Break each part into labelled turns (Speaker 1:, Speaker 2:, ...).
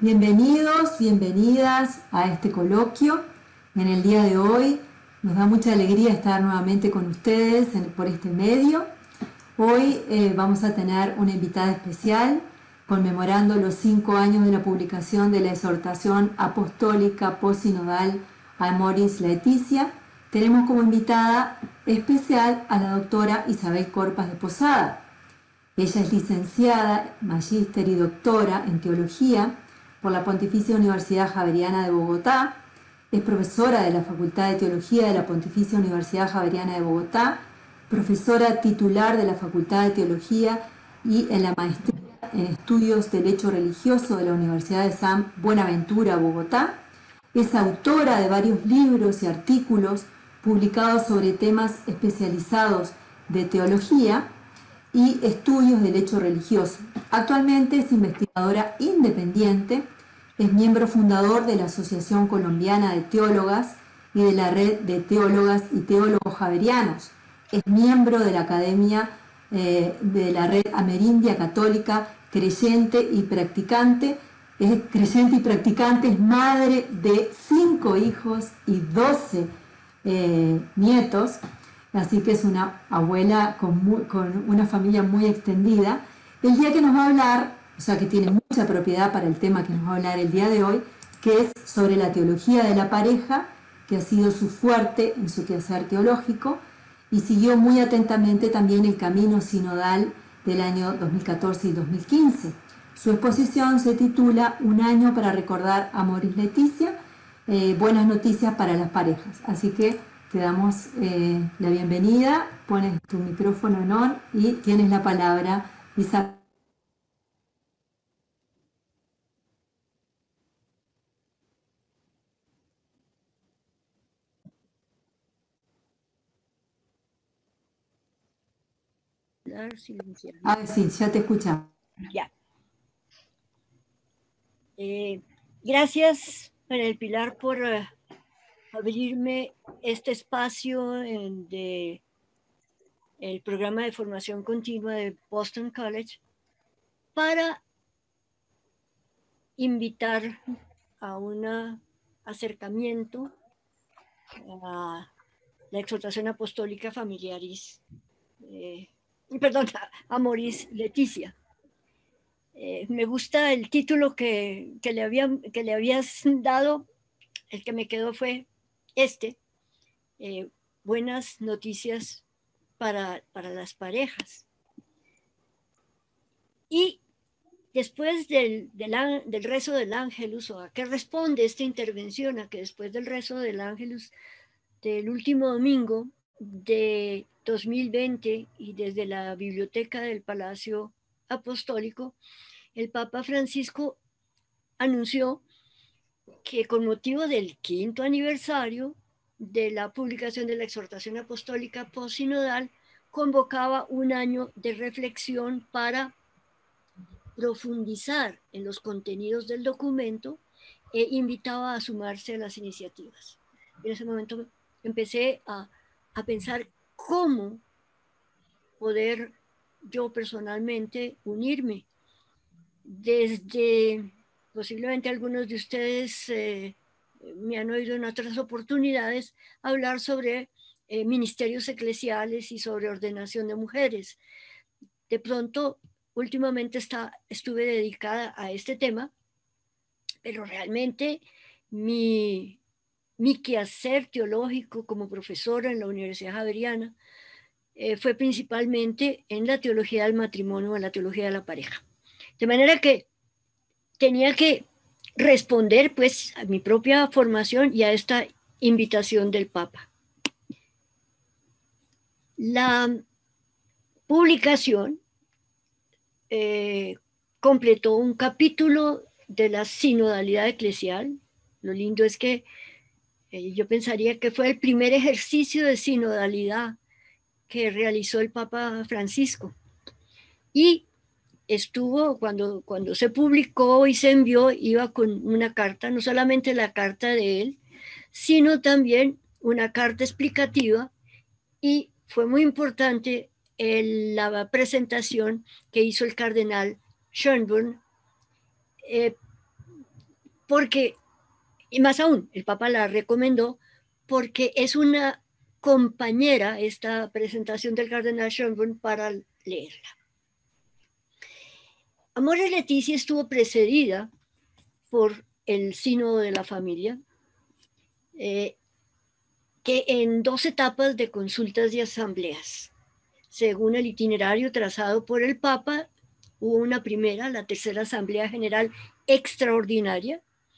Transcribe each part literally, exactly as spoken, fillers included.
Speaker 1: Bienvenidos, bienvenidas a este coloquio. En el día de hoy nos da mucha alegría estar nuevamente con ustedes en, por este medio. Hoy eh, vamos a tener una invitada especial conmemorando los cinco años de la publicación de la exhortación apostólica posinodal Amoris Laetitia. Tenemos como invitada especial a la doctora Isabel Corpas de Posada. Ella es licenciada, magíster y doctora en teología por la Pontificia Universidad Javeriana de Bogotá, es profesora de la Facultad de Teología de la Pontificia Universidad Javeriana de Bogotá, profesora titular de la Facultad de Teología y en la maestría en Estudios del Hecho Religioso de la Universidad de San Buenaventura, Bogotá. Es autora de varios libros y artículos publicados sobre temas especializados de teología y estudios del hecho religioso. Actualmente es investigadora independiente, es miembro fundador de la Asociación Colombiana de Teólogas y de la Red de Teólogas y Teólogos Javerianos. Es miembro de la Academia eh, de la Red Amerindia Católica, creyente y practicante. Es creyente y practicante, es madre de cinco hijos y doce eh, nietos. Así que es una abuela con, muy, con una familia muy extendida. El día que nos va a hablar, o sea que tiene mucha propiedad para el tema que nos va a hablar el día de hoy, que es sobre la teología de la pareja, que ha sido su fuerte en su quehacer teológico, y siguió muy atentamente también el camino sinodal del año dos mil catorce y dos mil quince. Su exposición se titula Un año para recordar a Amoris Laetitia, eh, buenas noticias para las parejas. Así que te damos eh, la bienvenida, pones tu micrófono en on y tienes la palabra, Isabel. Ah, sí, ya te escuchamos.
Speaker 2: Ya. Eh, gracias, María del Pilar, por uh, abrirme este espacio en de el programa de formación continua de Boston College para invitar a un acercamiento a la exhortación apostólica familiaris, eh, perdón, a Amoris Laetitia. Eh, me gusta el título que, que, le había, que le habías dado, el que me quedó fue este, eh, buenas noticias para, para las parejas. Y después del, del, del rezo del Ángelus, o a qué responde esta intervención, a que después del rezo del Ángelus del último domingo de dos mil veinte y desde la biblioteca del Palacio Apostólico, el Papa Francisco anunció que con motivo del quinto aniversario de la publicación de la exhortación apostólica postsinodal, convocaba un año de reflexión para profundizar en los contenidos del documento e invitaba a sumarse a las iniciativas. En ese momento empecé a, a pensar cómo poder yo personalmente unirme. Desde, posiblemente algunos de ustedes eh, me han oído en otras oportunidades hablar sobre eh, ministerios eclesiales y sobre ordenación de mujeres. De pronto, últimamente está, estuve dedicada a este tema, pero realmente mi, mi quehacer teológico como profesora en la Universidad Javeriana eh, fue principalmente en la teología del matrimonio, en la teología de la pareja. De manera que tenía que responder pues a mi propia formación y a esta invitación del Papa. La publicación eh, completó un capítulo de la sinodalidad eclesial. Lo lindo es que eh, yo pensaría que fue el primer ejercicio de sinodalidad que realizó el Papa Francisco. Y estuvo, cuando, cuando se publicó y se envió, iba con una carta, no solamente la carta de él, sino también una carta explicativa, y fue muy importante el, la presentación que hizo el cardenal Schönborn, eh, porque, y más aún, el Papa la recomendó porque es una compañera, esta presentación del cardenal Schönborn, para leerla. Amoris Laetitia estuvo precedida por el Sínodo de la Familia, eh, que en dos etapas de consultas y asambleas. Según el itinerario trazado por el Papa, hubo una primera, la tercera Asamblea General extraordinaria,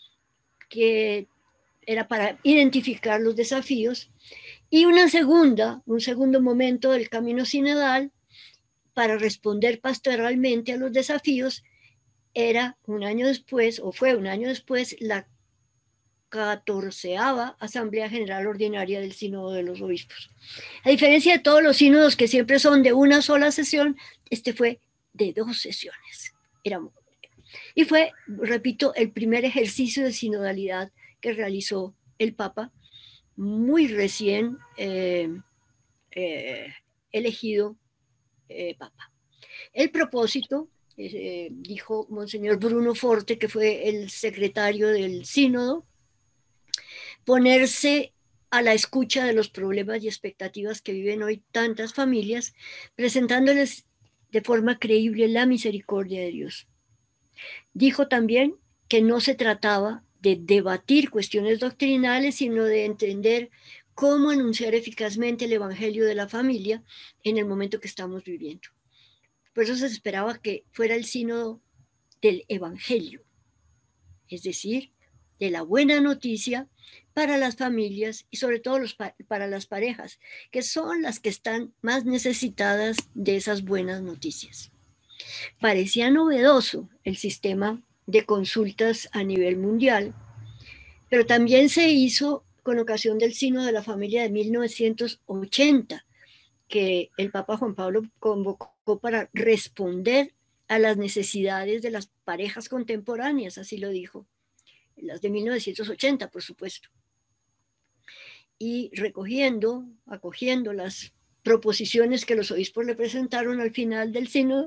Speaker 2: que era para identificar los desafíos, y una segunda, un segundo momento del camino sinodal para responder pastoralmente a los desafíos, era un año después, o fue un año después, la catorceava Asamblea General Ordinaria del Sínodo de los Obispos. A diferencia de todos los sínodos que siempre son de una sola sesión, este fue de dos sesiones. Era, y fue, repito, el primer ejercicio de sinodalidad que realizó el Papa, muy recién eh, eh, elegido eh, Papa. El propósito, eh, dijo Monseñor Bruno Forte, que fue el secretario del sínodo, ponerse a la escucha de los problemas y expectativas que viven hoy tantas familias, presentándoles de forma creíble la misericordia de Dios. Dijo también que no se trataba de debatir cuestiones doctrinales, sino de entender cómo anunciar eficazmente el evangelio de la familia en el momento que estamos viviendo. Por eso se esperaba que fuera el sínodo del evangelio, es decir, de la buena noticia para las familias y sobre todo los, para las parejas, que son las que están más necesitadas de esas buenas noticias. Parecía novedoso el sistema de consultas a nivel mundial, pero también se hizo con ocasión del Sínodo de la Familia de mil novecientos ochenta, que el Papa Juan Pablo convocó para responder a las necesidades de las parejas contemporáneas, así lo dijo, las de mil novecientos ochenta, por supuesto. Y recogiendo, acogiendo las proposiciones que los obispos le presentaron al final del sínodo,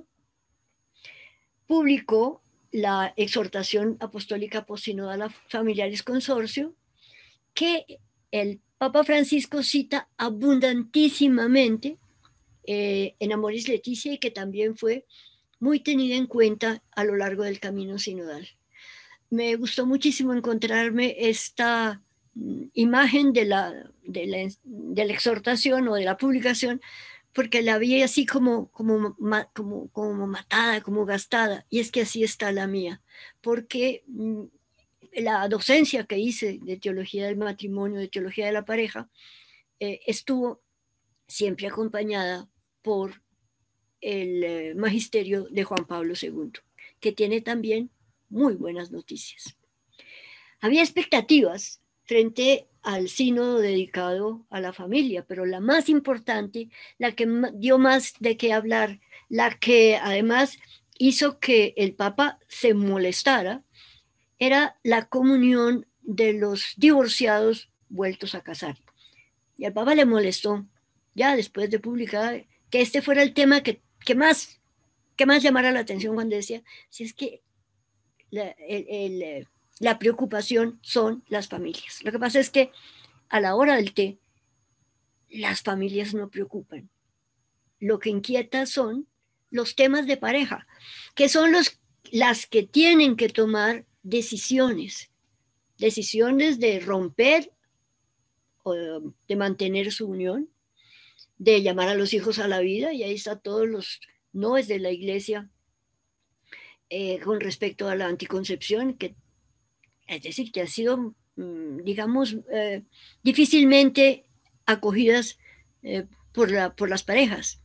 Speaker 2: publicó la exhortación apostólica postsinodal a Familiaris Consortio, que el Papa Francisco cita abundantísimamente eh, en Amoris Laetitia y que también fue muy tenida en cuenta a lo largo del camino sinodal. Me gustó muchísimo encontrarme esta mm, imagen de la, de, la, de la exhortación o de la publicación, porque la vi así como, como, como, como matada, como gastada, y es que así está la mía, porque mm, la docencia que hice de teología del matrimonio, de teología de la pareja, eh, estuvo siempre acompañada por el eh, magisterio de Juan Pablo segundo, que tiene también muy buenas noticias. Había expectativas frente al sínodo dedicado a la familia, pero la más importante, la que dio más de qué hablar, la que además hizo que el Papa se molestara, era la comunión de los divorciados vueltos a casar. Y al Papa le molestó, ya después de publicar, que este fuera el tema que, que, más, que más llamara la atención cuando decía, si es que la, el, el, la preocupación son las familias. Lo que pasa es que a la hora del té, las familias no preocupan. Lo que inquieta son los temas de pareja, que son los, las que tienen que tomar decisiones, decisiones de romper o de mantener su unión, de llamar a los hijos a la vida, y ahí está todos los noes de la iglesia eh, con respecto a la anticoncepción, que, es decir, que han sido, digamos, eh, difícilmente acogidas eh, por, la, por las parejas.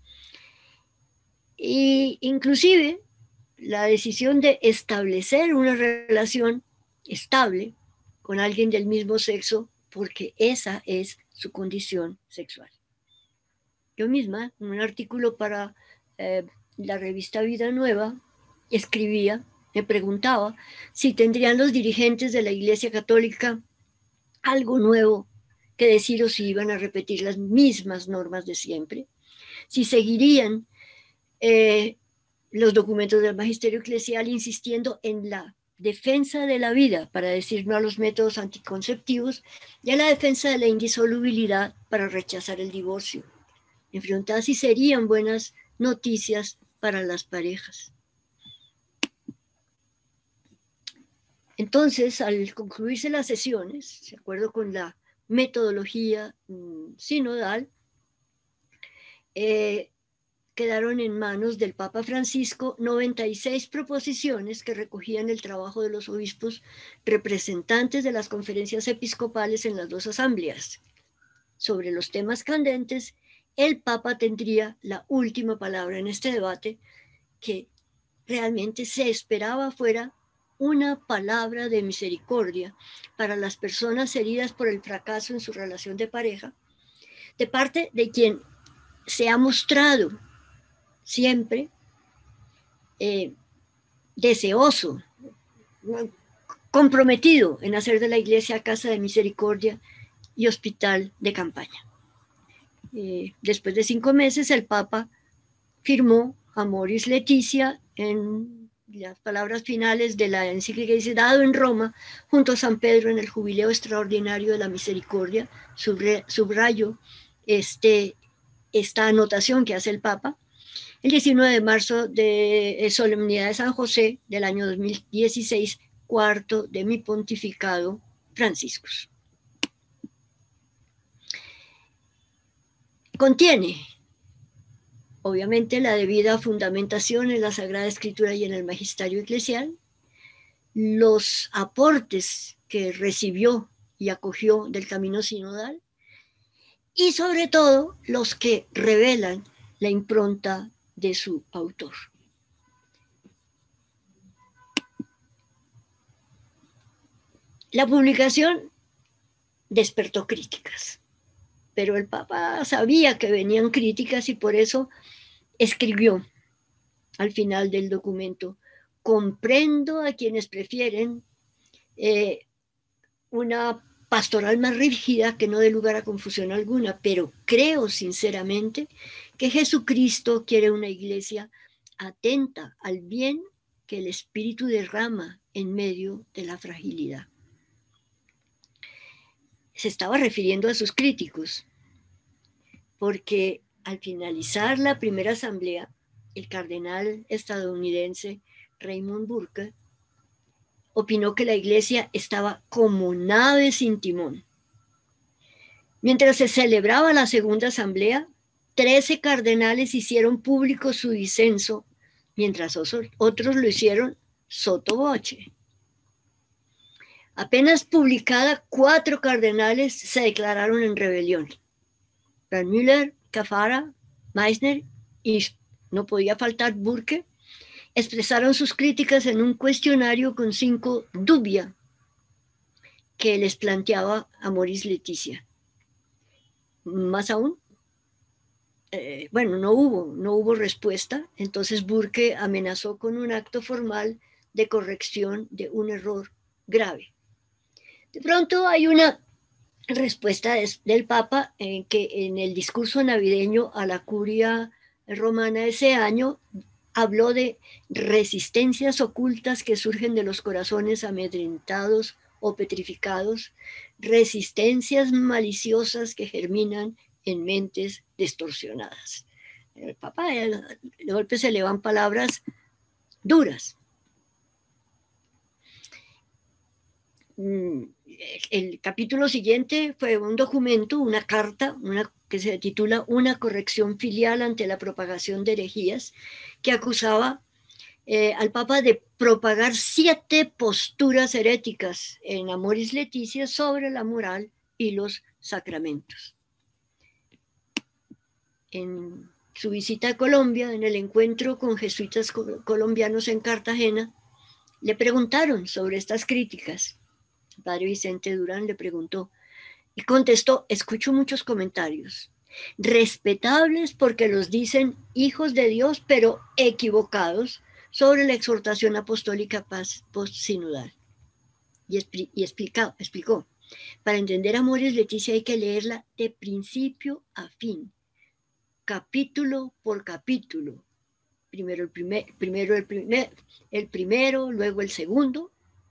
Speaker 2: Y inclusive la decisión de establecer una relación estable con alguien del mismo sexo, porque esa es su condición sexual. Yo misma, en un artículo para eh, la revista Vida Nueva, escribía, me preguntaba si tendrían los dirigentes de la Iglesia Católica algo nuevo que decir o si iban a repetir las mismas normas de siempre, si seguirían eh, los documentos del magisterio eclesial insistiendo en la defensa de la vida, para decir no a los métodos anticonceptivos, y a la defensa de la indisolubilidad para rechazar el divorcio. Me preguntaba si serían buenas noticias para las parejas. Entonces, al concluirse las sesiones, de acuerdo con la metodología mmm, sinodal, eh, quedaron en manos del Papa Francisco noventa y seis proposiciones que recogían el trabajo de los obispos representantes de las conferencias episcopales en las dos asambleas. Sobre los temas candentes, el Papa tendría la última palabra en este debate, que realmente se esperaba fuera una palabra de misericordia para las personas heridas por el fracaso en su relación de pareja, de parte de quien se ha mostrado siempre eh, deseoso, comprometido en hacer de la Iglesia casa de misericordia y hospital de campaña. Eh, después de cinco meses, el Papa firmó Amoris Laetitia en las palabras finales de la encíclica, dice: dado en Roma, junto a San Pedro en el jubileo extraordinario de la misericordia, subrayo este, esta anotación que hace el Papa, el diecinueve de marzo de solemnidad de San José del año dos mil dieciséis, cuarto de mi pontificado Franciscus. Contiene, obviamente, la debida fundamentación en la Sagrada Escritura y en el Magisterio Eclesial, los aportes que recibió y acogió del camino sinodal, y sobre todo los que revelan la impronta de su autor. La publicación despertó críticas, pero el Papa sabía que venían críticas y por eso escribió al final del documento: comprendo a quienes prefieren eh, una pastoral más rígida que no dé lugar a confusión alguna, pero creo sinceramente que Jesucristo quiere una iglesia atenta al bien que el Espíritu derrama en medio de la fragilidad. Se estaba refiriendo a sus críticos, porque al finalizar la primera asamblea, el cardenal estadounidense Raymond Burke opinó que la iglesia estaba como nave sin timón. Mientras se celebraba la segunda asamblea, trece cardenales hicieron público su disenso, mientras otros lo hicieron sotto voce. Apenas publicada, cuatro cardenales se declararon en rebelión: Müller, Caffarra, Meissner y, no podía faltar, Burke, expresaron sus críticas en un cuestionario con cinco dubia que les planteaba Amoris Laetitia. Más aún, eh, bueno, no hubo, no hubo respuesta, entonces Burke amenazó con un acto formal de corrección de un error grave. De pronto hay una respuesta de, del Papa en que en el discurso navideño a la curia romana ese año habló de resistencias ocultas que surgen de los corazones amedrentados o petrificados, resistencias maliciosas que germinan en mentes distorsionadas. El Papa de golpe se le van palabras duras. El capítulo siguiente fue un documento, una carta, una, que se titula Una corrección filial ante la propagación de herejías, que acusaba eh, al Papa de propagar siete posturas heréticas en Amoris Laetitia sobre la moral y los sacramentos. En su visita a Colombia, en el encuentro con jesuitas colombianos en Cartagena, le preguntaron sobre estas críticas. El padre Vicente Durán le preguntó y contestó: escucho muchos comentarios, respetables porque los dicen hijos de Dios, pero equivocados, sobre la exhortación apostólica post-sinodal. Y, expli y explica, explicó, para entender Amoris Laetitia hay que leerla de principio a fin, capítulo por capítulo. Primero el, primer, primero el, primer, el primero, luego el segundo,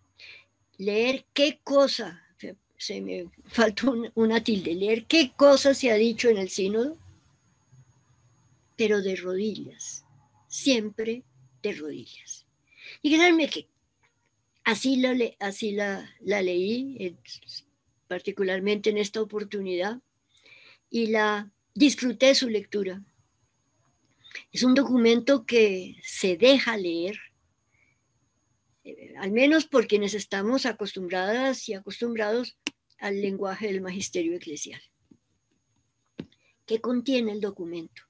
Speaker 2: leer qué cosa, se me faltó una, una tilde, leer qué cosa se ha dicho en el sínodo, pero de rodillas, siempre de rodillas. Y créanme que así la, así la, la leí, particularmente en esta oportunidad, y la disfruté su lectura. Es un documento que se deja leer, eh, al menos por quienes estamos acostumbradas y acostumbrados al lenguaje del magisterio eclesial. ¿Qué contiene el documento?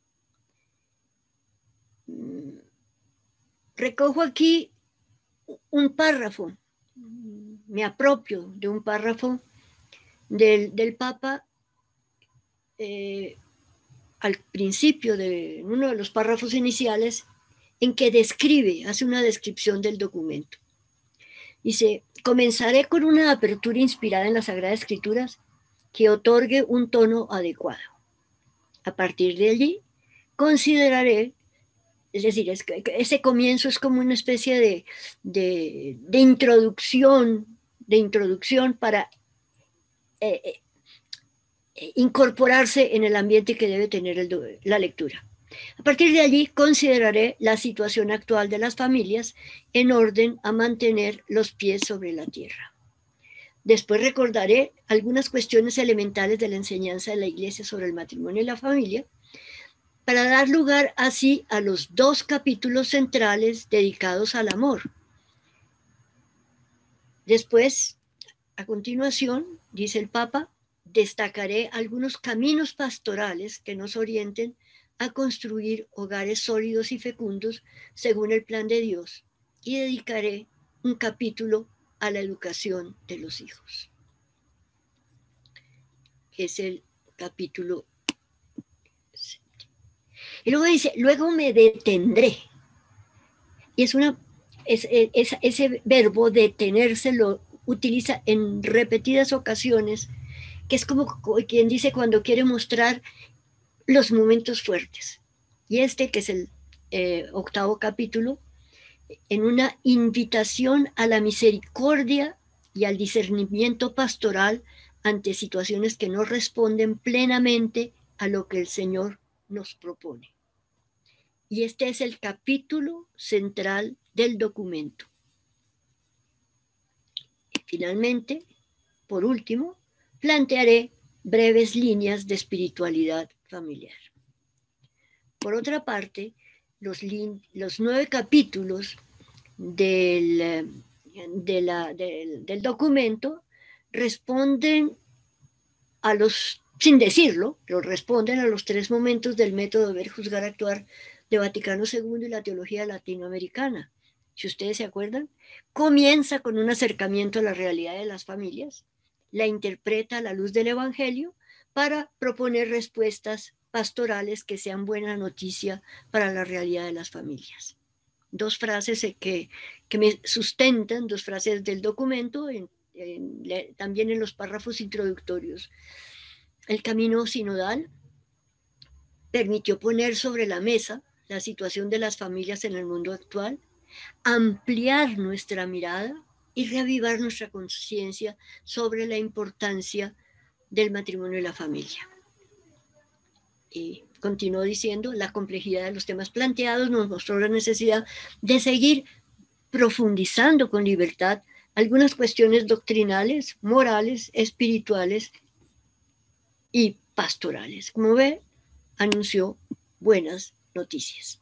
Speaker 2: Recojo aquí un párrafo, me apropio de un párrafo del, del Papa eh, al principio de uno de los párrafos iniciales, en que describe, hace una descripción del documento. Dice: comenzaré con una apertura inspirada en las Sagradas Escrituras que otorgue un tono adecuado. A partir de allí, consideraré, es decir, es que ese comienzo es como una especie de, de, de introducción, de introducción para eh, eh, incorporarse en el ambiente que debe tener el, la lectura. A partir de allí, consideraré la situación actual de las familias en orden a mantener los pies sobre la tierra. Después recordaré algunas cuestiones elementales de la enseñanza de la Iglesia sobre el matrimonio y la familia, para dar lugar así a los dos capítulos centrales dedicados al amor. Después, a continuación, dice el Papa, destacaré algunos caminos pastorales que nos orienten a construir hogares sólidos y fecundos según el plan de Dios, y dedicaré un capítulo a la educación de los hijos. Es el capítulo. Y luego dice, luego me detendré. Y es una, es, es, ese verbo detenerse lo utiliza en repetidas ocasiones, que es como quien dice cuando quiere mostrar los momentos fuertes. Y este, que es el eh, octavo capítulo, en una invitación a la misericordia y al discernimiento pastoral ante situaciones que no responden plenamente a lo que el Señor nos propone. Y este es el capítulo central del documento. Y finalmente, por último, plantearé breves líneas de espiritualidad familiar. Por otra parte, los, los nueve capítulos del, de la, del, del documento responden a los, sin decirlo, pero responden a los tres momentos del método de ver, juzgar, actuar de Vaticano segundo y la teología latinoamericana. Si ustedes se acuerdan, comienza con un acercamiento a la realidad de las familias, la interpreta a la luz del Evangelio para proponer respuestas pastorales que sean buena noticia para la realidad de las familias. Dos frases que, que me sustentan, dos frases del documento, en, en, también en los párrafos introductorios. El camino sinodal permitió poner sobre la mesa la situación de las familias en el mundo actual, ampliar nuestra mirada y reavivar nuestra conciencia sobre la importancia del matrimonio y la familia. Y continuó diciendo, la complejidad de los temas planteados nos mostró la necesidad de seguir profundizando con libertad algunas cuestiones doctrinales, morales, espirituales y pastorales. Como ve, anunció buenas noticias.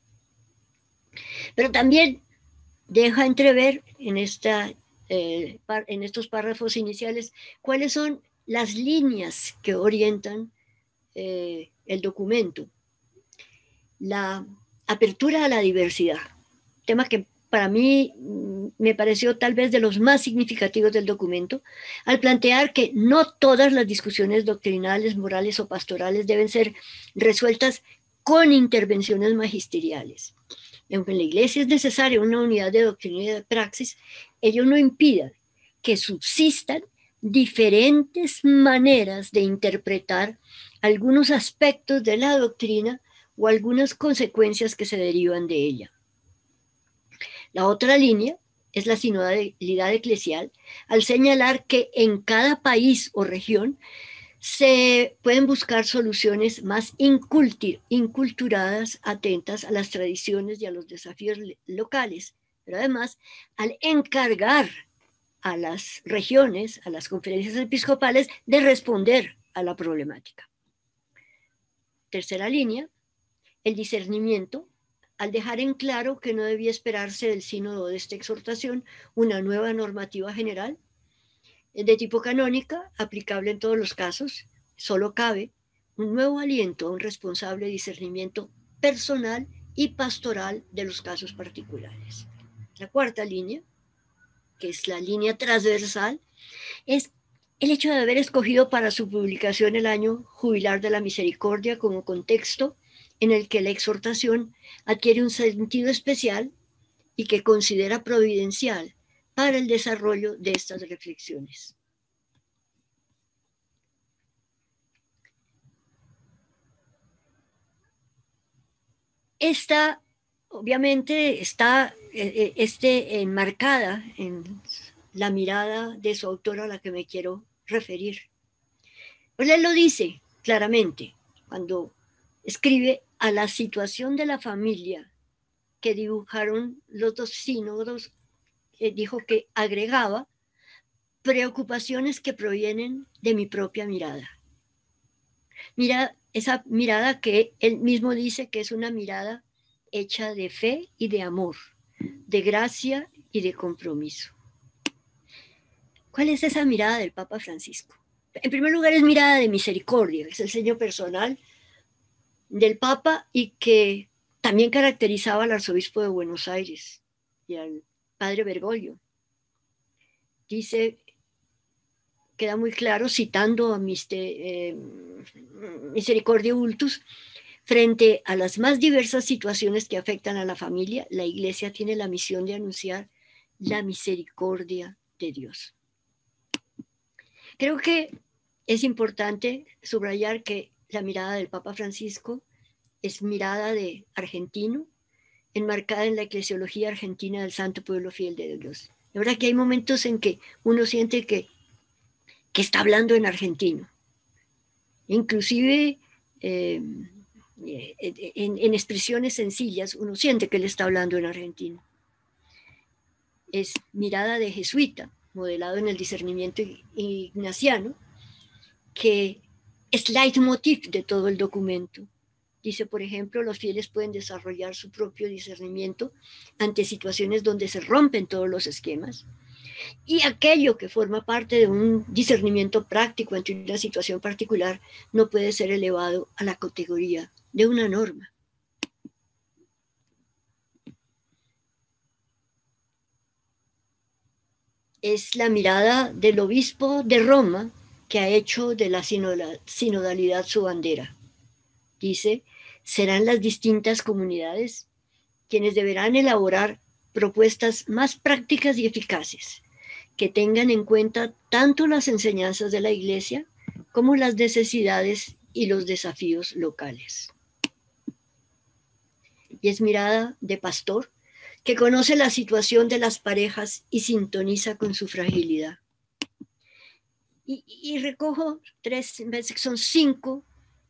Speaker 2: Pero también deja entrever en, esta, eh, en estos párrafos iniciales cuáles son las líneas que orientan eh, el documento. La apertura a la diversidad, tema que para mí me pareció tal vez de los más significativos del documento, al plantear que no todas las discusiones doctrinales, morales o pastorales deben ser resueltas con intervenciones magisteriales. Aunque en la Iglesia es necesaria una unidad de doctrina y de praxis, ello no impide que subsistan diferentes maneras de interpretar algunos aspectos de la doctrina o algunas consecuencias que se derivan de ella. La otra línea es la sinodalidad eclesial, al señalar que en cada país o región se pueden buscar soluciones más inculturadas, atentas a las tradiciones y a los desafíos locales, pero además al encargar a las regiones, a las conferencias episcopales, de responder a la problemática. Tercera línea, el discernimiento, al dejar en claro que no debía esperarse del sínodo de esta exhortación una nueva normativa general de tipo canónica, aplicable en todos los casos, solo cabe un nuevo aliento a un responsable discernimiento personal y pastoral de los casos particulares. La cuarta línea, que es la línea transversal, es el hecho de haber escogido para su publicación el año jubilar de la misericordia como contexto en el que la exhortación adquiere un sentido especial y que considera providencial para el desarrollo de estas reflexiones. Esta, obviamente, está eh, este, enmarcada en la mirada de su autora a la que me quiero referir. Pues él lo dice claramente cuando escribe a la situación de la familia que dibujaron los dos sínodos, eh, dijo que agregaba preocupaciones que provienen de mi propia mirada. Mira, esa mirada que él mismo dice que es una mirada hecha de fe y de amor, de gracia y de compromiso. ¿Cuál es esa mirada del Papa Francisco? En primer lugar, es mirada de misericordia, es el sello personal del Papa y que también caracterizaba al arzobispo de Buenos Aires y al padre Bergoglio. Dice, queda muy claro, citando a eh, Misericordia Vultus, frente a las más diversas situaciones que afectan a la familia, la Iglesia tiene la misión de anunciar la misericordia de Dios. Creo que es importante subrayar que la mirada del Papa Francisco es mirada de argentino, enmarcada en la eclesiología argentina del Santo Pueblo Fiel de Dios. La verdad que hay momentos en que uno siente que, que está hablando en argentino. Inclusive eh, en, en expresiones sencillas uno siente que él está hablando en argentino. Es mirada de jesuita, modelado en el discernimiento ignaciano, que es leitmotiv de todo el documento. Dice, por ejemplo, los fieles pueden desarrollar su propio discernimiento ante situaciones donde se rompen todos los esquemas, y aquello que forma parte de un discernimiento práctico ante una situación particular no puede ser elevado a la categoría de una norma. Es la mirada del obispo de Roma que ha hecho de la sinodalidad su bandera. Dice, serán las distintas comunidades quienes deberán elaborar propuestas más prácticas y eficaces, que tengan en cuenta tanto las enseñanzas de la Iglesia como las necesidades y los desafíos locales. Y es mirada de pastor que conoce la situación de las parejas y sintoniza con su fragilidad. Y, y recojo tres, son cinco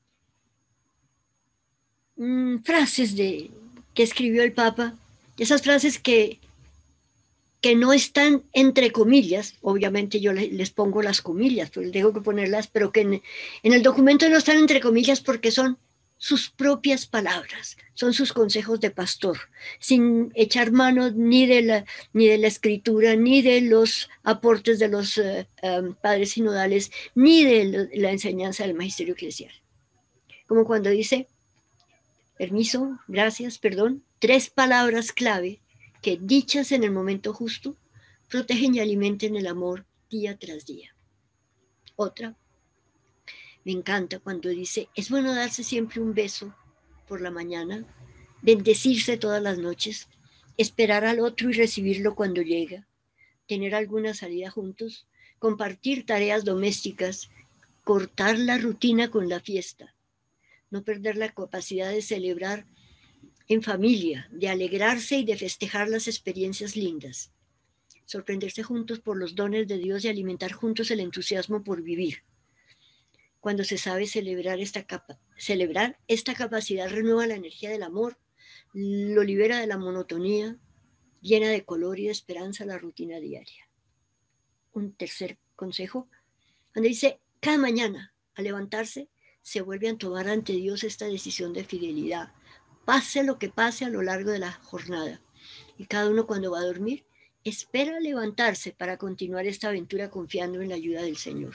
Speaker 2: mmm, frases de, que escribió el Papa, esas frases que, que no están entre comillas, obviamente yo les, les pongo las comillas, pues tengo que ponerlas, pero que en, en el documento no están entre comillas porque son sus propias palabras, son sus consejos de pastor, sin echar mano ni de la, ni de la escritura, ni de los aportes de los uh, um, padres sinodales, ni de la, la enseñanza del magisterio eclesial. Como cuando dice, permiso, gracias, perdón, tres palabras clave que, dichas en el momento justo, protegen y alimenten el amor día tras día. Otra, me encanta cuando dice, es bueno darse siempre un beso por la mañana, bendecirse todas las noches, esperar al otro y recibirlo cuando llega, tener alguna salida juntos, compartir tareas domésticas, cortar la rutina con la fiesta, no perder la capacidad de celebrar en familia, de alegrarse y de festejar las experiencias lindas. sorprenderse juntos por los dones de Dios y alimentar juntos el entusiasmo por vivir. Cuando se sabe celebrar esta, capa celebrar esta capacidad, renueva la energía del amor, lo libera de la monotonía, llena de color y de esperanza la rutina diaria. Un tercer consejo, donde dice, cada mañana al levantarse se vuelve a tomar ante Dios esta decisión de fidelidad, pase lo que pase a lo largo de la jornada. Y cada uno cuando va a dormir espera levantarse para continuar esta aventura confiando en la ayuda del Señor.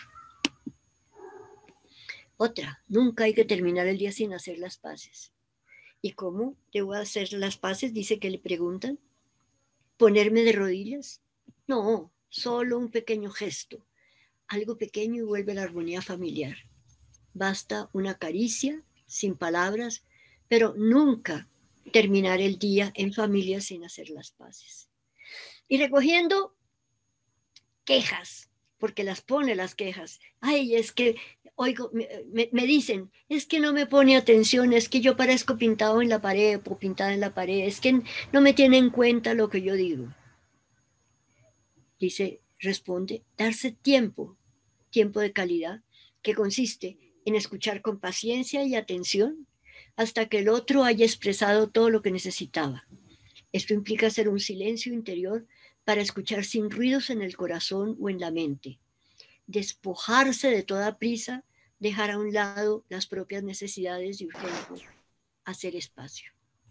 Speaker 2: Otra, nunca hay que terminar el día sin hacer las paces. ¿Y cómo debo hacer las paces? Dice que le preguntan. ¿Ponerme de rodillas? No, solo un pequeño gesto. Algo pequeño y vuelve la armonía familiar. Basta una caricia, sin palabras, pero nunca terminar el día en familia sin hacer las paces. Y recogiendo quejas, porque las pone las quejas. Ay, es que, oigo, me, me dicen, es que no me pone atención, es que yo parezco pintado en la pared o pintada en la pared, es que no me tiene en cuenta lo que yo digo. Dice, responde, darse tiempo, tiempo de calidad, que consiste en escuchar con paciencia y atención hasta que el otro haya expresado todo lo que necesitaba. Esto implica hacer un silencio interior para escuchar sin ruidos en el corazón o en la mente. Despojarse de toda prisa, dejar a un lado las propias necesidades y urgencias, hacer espacio.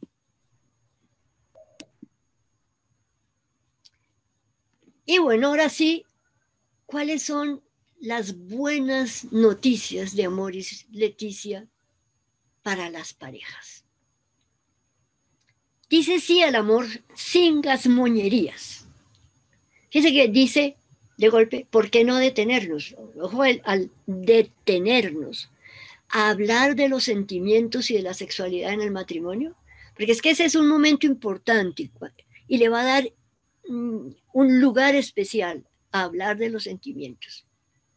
Speaker 2: Y bueno, ahora sí, ¿cuáles son las buenas noticias de Amoris Laetitia para las parejas? Dice sí al amor sin gasmoñerías. Fíjense que dice de golpe, ¿por qué no detenernos? Ojo al, al detenernos, a hablar de los sentimientos y de la sexualidad en el matrimonio, porque es que ese es un momento importante y le va a dar mm, un lugar especial a hablar de los sentimientos.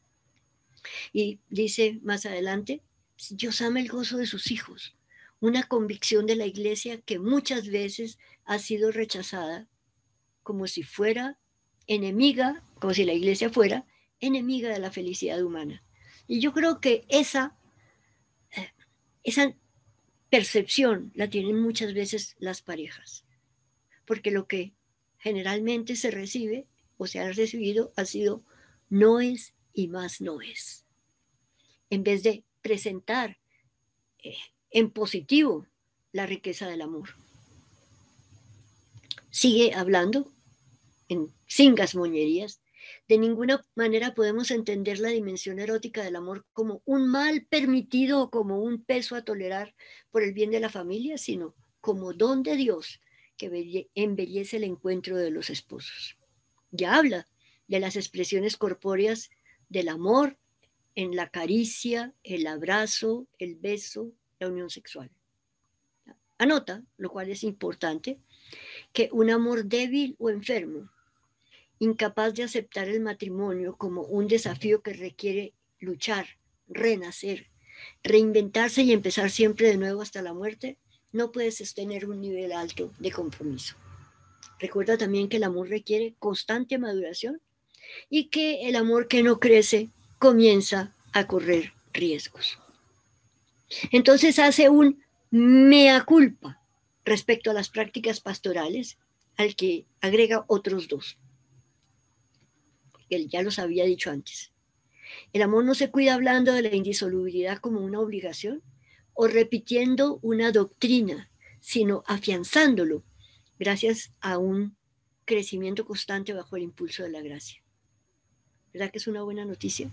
Speaker 2: Y dice más adelante, Dios ama el gozo de sus hijos, una convicción de la iglesia que muchas veces ha sido rechazada como si fuera enemiga, como si la iglesia fuera enemiga de la felicidad humana. Y yo creo que esa, esa percepción la tienen muchas veces las parejas, porque lo que generalmente se recibe o se ha recibido ha sido no es y más no es. En vez de presentar eh, en positivo la riqueza del amor. Sigue hablando, en, sin gasmoñerías, de ninguna manera podemos entender la dimensión erótica del amor como un mal permitido o como un peso a tolerar por el bien de la familia, sino como don de Dios que embellece el encuentro de los esposos. Ya habla de las expresiones corpóreas del amor en la caricia, el abrazo, el beso, la unión sexual. Anota, lo cual es importante, que un amor débil o enfermo, incapaz de aceptar el matrimonio como un desafío que requiere luchar, renacer, reinventarse y empezar siempre de nuevo hasta la muerte, no puede sostener un nivel alto de compromiso. Recuerda también que el amor requiere constante maduración y que el amor que no crece comienza a correr riesgos. Entonces hace un mea culpa respecto a las prácticas pastorales, al que agrega otros dos. Él ya los había dicho antes. El amor no se cuida hablando de la indisolubilidad como una obligación o repitiendo una doctrina, sino afianzándolo gracias a un crecimiento constante bajo el impulso de la gracia. ¿Verdad que es una buena noticia?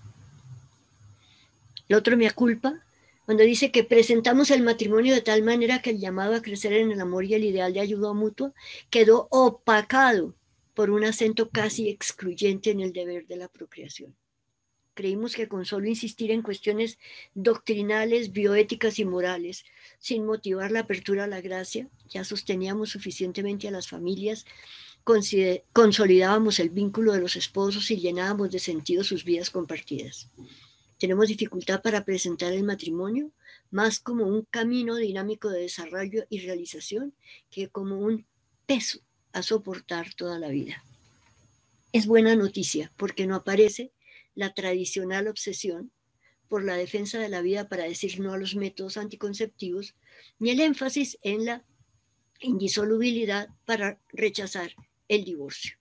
Speaker 2: El otro mea culpa, cuando dice que presentamos el matrimonio de tal manera que el llamado a crecer en el amor y el ideal de ayuda mutua quedó opacado por un acento casi excluyente en el deber de la procreación. Creímos que con solo insistir en cuestiones doctrinales, bioéticas y morales, sin motivar la apertura a la gracia, ya sosteníamos suficientemente a las familias, consolidábamos el vínculo de los esposos y llenábamos de sentido sus vidas compartidas. Tenemos dificultad para presentar el matrimonio más como un camino dinámico de desarrollo y realización que como un peso a soportar toda la vida. es buena noticia porque no aparece la tradicional obsesión por la defensa de la vida para decir no a los métodos anticonceptivos, ni el énfasis en la indisolubilidad para rechazar el divorcio.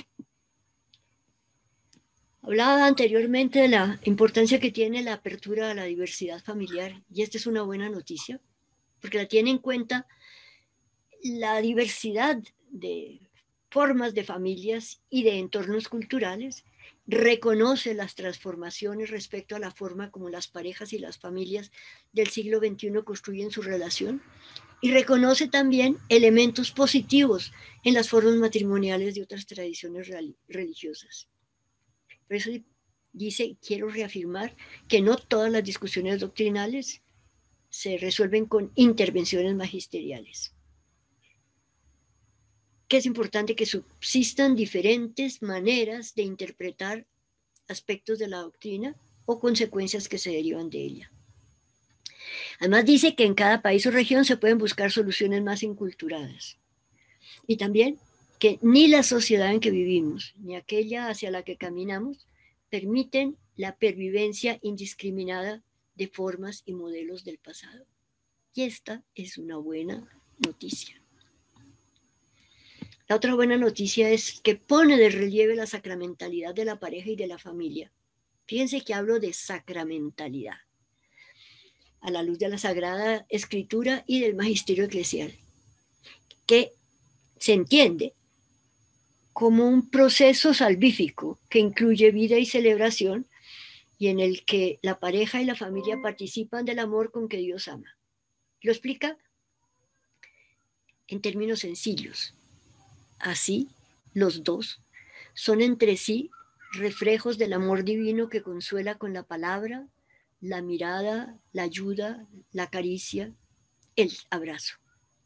Speaker 2: Hablaba anteriormente de la importancia que tiene la apertura a la diversidad familiar, y esta es una buena noticia, porque la tiene en cuenta la diversidad de formas de familias y de entornos culturales, reconoce las transformaciones respecto a la forma como las parejas y las familias del siglo veintiuno construyen su relación, y reconoce también elementos positivos en las formas matrimoniales de otras tradiciones religiosas. Por eso dice, quiero reafirmar que no todas las discusiones doctrinales se resuelven con intervenciones magisteriales. Que es importante que subsistan diferentes maneras de interpretar aspectos de la doctrina o consecuencias que se derivan de ella. Además dice que en cada país o región se pueden buscar soluciones más inculturadas. Y también que ni la sociedad en que vivimos, ni aquella hacia la que caminamos, permiten la pervivencia indiscriminada de formas y modelos del pasado. Y esta es una buena noticia. La otra buena noticia es que pone de relieve la sacramentalidad de la pareja y de la familia. Fíjense que hablo de sacramentalidad a la luz de la Sagrada Escritura y del magisterio eclesial, que se entiende como un proceso salvífico que incluye vida y celebración y en el que la pareja y la familia participan del amor con que Dios ama. Lo explica en términos sencillos. Así, los dos son entre sí reflejos del amor divino que consuela con la palabra, la mirada, la ayuda, la caricia, el abrazo.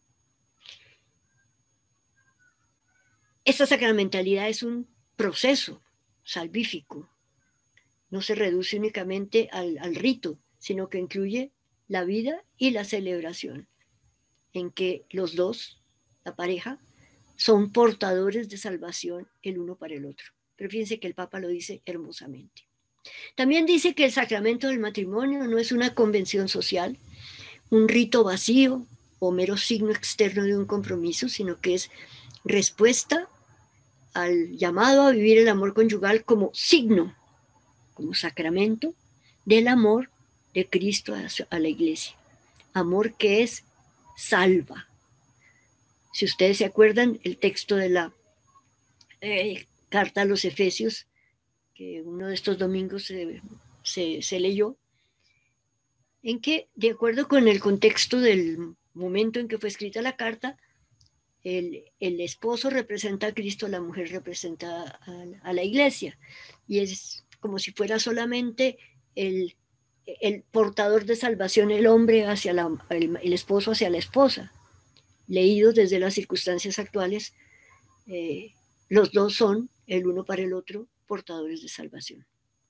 Speaker 2: Esta sacramentalidad es un proceso salvífico. No se reduce únicamente al, al rito, sino que incluye la vida y la celebración, en que los dos, la pareja, son portadores de salvación el uno para el otro. Pero fíjense que el Papa lo dice hermosamente. También dice que el sacramento del matrimonio no es una convención social, un rito vacío o mero signo externo de un compromiso, sino que es respuesta al llamado a vivir el amor conyugal como signo, como sacramento del amor de Cristo a la Iglesia. Amor que es salva. Si ustedes se acuerdan, el texto de la eh, carta a los Efesios, que uno de estos domingos se, se, se leyó, en que, de acuerdo con el contexto del momento en que fue escrita la carta, el, el esposo representa a Cristo, la mujer representa a, a la Iglesia, y es como si fuera solamente el, el portador de salvación, el hombre hacia la, el, el esposo hacia la esposa. Leído desde las circunstancias actuales, eh, los dos son, el uno para el otro, portadores de salvación.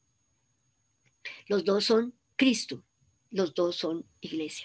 Speaker 2: Los dos son Cristo, los dos son Iglesia.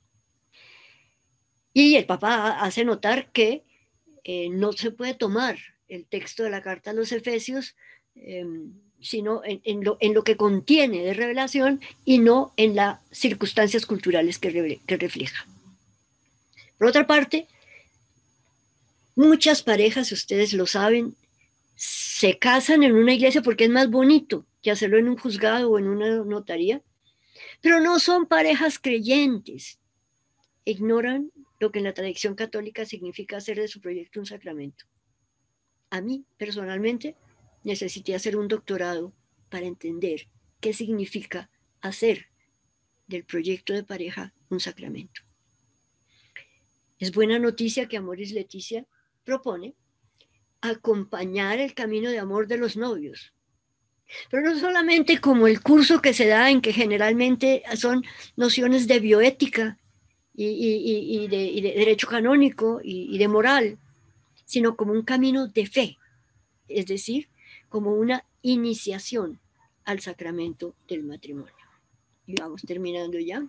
Speaker 2: Y el Papa hace notar que eh, no se puede tomar el texto de la carta a los Efesios, eh, sino en, en, lo, en lo que contiene de revelación y no en las circunstancias culturales que, re, que refleja. Por otra parte, muchas parejas, ustedes lo saben, se casan en una iglesia porque es más bonito que hacerlo en un juzgado o en una notaría, pero no son parejas creyentes. Ignoran lo que en la tradición católica significa hacer de su proyecto un sacramento. A mí, personalmente, necesité hacer un doctorado para entender qué significa hacer del proyecto de pareja un sacramento. Es buena noticia que Amoris Laetitia propone acompañar el camino de amor de los novios, pero no solamente como el curso que se da en que generalmente son nociones de bioética y, y, y, de, y de derecho canónico y, y de moral, sino como un camino de fe, es decir, como una iniciación al sacramento del matrimonio. Y vamos terminando ya.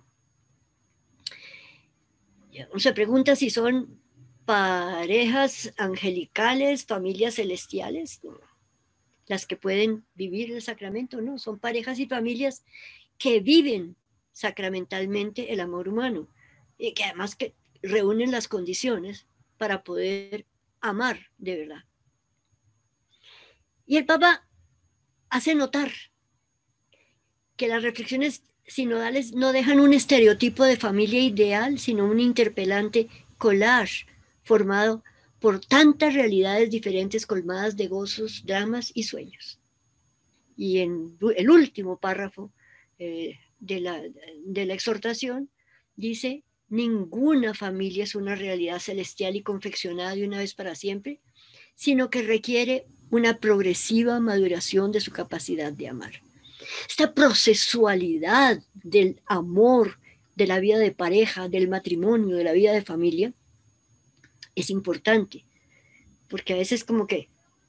Speaker 2: Uno se pregunta si son parejas angelicales, familias celestiales. las que pueden vivir el sacramento, no, son parejas y familias que viven sacramentalmente el amor humano y que además que reúnen las condiciones para poder amar de verdad. Y el Papa hace notar que las reflexiones sinodales no dejan un estereotipo de familia ideal, sino un interpelante collage formado por tantas realidades diferentes colmadas de gozos, dramas y sueños. Y en el último párrafo eh, de, la, de la exhortación dice: ninguna familia es una realidad celestial y confeccionada de una vez para siempre, sino que requiere una progresiva maduración de su capacidad de amar. Esta procesualidad del amor, de la vida de pareja, del matrimonio, de la vida de familia, es importante, porque a veces como que,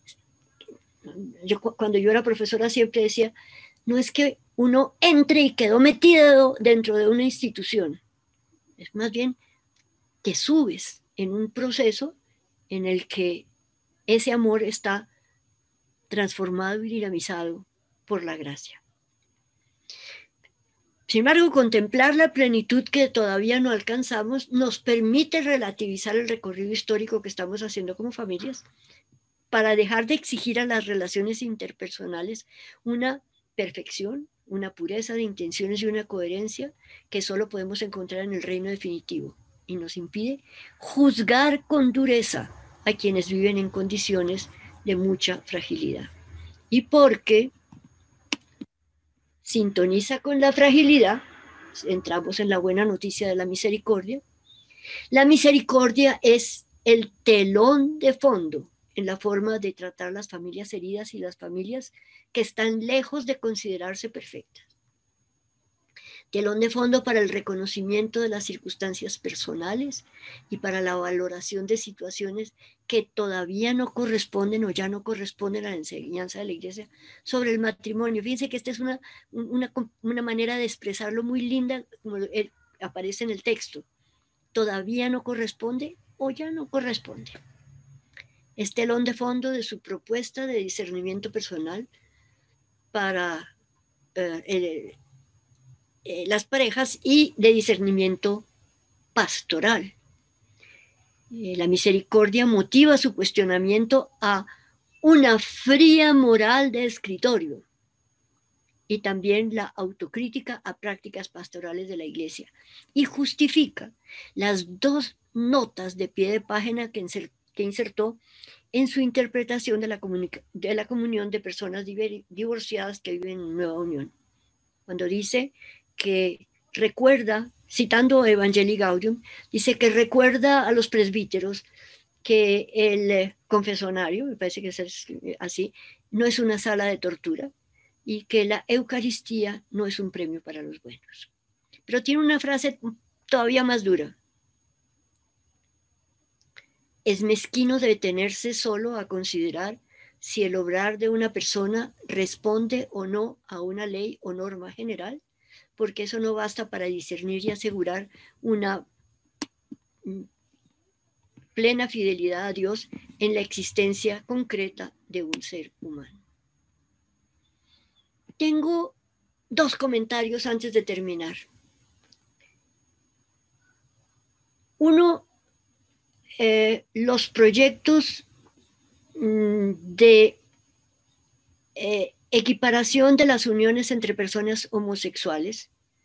Speaker 2: yo cuando yo era profesora siempre decía, no es que uno entre y quedó metido dentro de una institución, es más bien que subes en un proceso en el que ese amor está transformado y dinamizado por la gracia. Sin embargo, contemplar la plenitud que todavía no alcanzamos nos permite relativizar el recorrido histórico que estamos haciendo como familias para dejar de exigir a las relaciones interpersonales una perfección, una pureza de intenciones y una coherencia que solo podemos encontrar en el reino definitivo, y nos impide juzgar con dureza a quienes viven en condiciones de mucha fragilidad. Y porque sintoniza con la fragilidad, entramos en la buena noticia de la misericordia. La misericordia es el telón de fondo en la forma de tratar las familias heridas y las familias que están lejos de considerarse perfectas. Telón de fondo para el reconocimiento de las circunstancias personales y para la valoración de situaciones que todavía no corresponden o ya no corresponden a la enseñanza de la Iglesia sobre el matrimonio. Fíjense que esta es una, una, una manera de expresarlo muy linda, como el, aparece en el texto. Todavía no corresponde o ya no corresponde. Es telón de fondo de su propuesta de discernimiento personal para eh, el, Eh, las parejas y de discernimiento pastoral. Eh, la misericordia motiva su cuestionamiento a una fría moral de escritorio y también la autocrítica a prácticas pastorales de la Iglesia, y justifica las dos notas de pie de página que, insert, que insertó en su interpretación de la, de la comunión de personas divorciadas que viven en nueva unión, cuando dice que recuerda, citando Evangelii Gaudium, dice que recuerda a los presbíteros que el confesonario, me parece que es así, no es una sala de tortura y que la Eucaristía no es un premio para los buenos. Pero tiene una frase todavía más dura. Es mezquino detenerse solo a considerar si el obrar de una persona responde o no a una ley o norma general, porque eso no basta para discernir y asegurar una plena fidelidad a Dios en la existencia concreta de un ser humano. Tengo dos comentarios antes de terminar. Uno, eh, los proyectos mmm, de eh, equiparación de las uniones entre personas homosexuales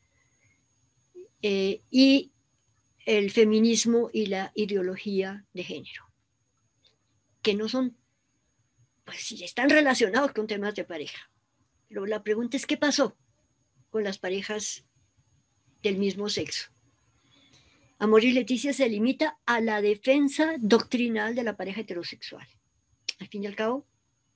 Speaker 2: eh, y el feminismo y la ideología de género, que no son, pues sí, están relacionados con temas de pareja. Pero la pregunta es, ¿qué pasó con las parejas del mismo sexo? Amoris Laetitia se limita a la defensa doctrinal de la pareja heterosexual. Al fin y al cabo,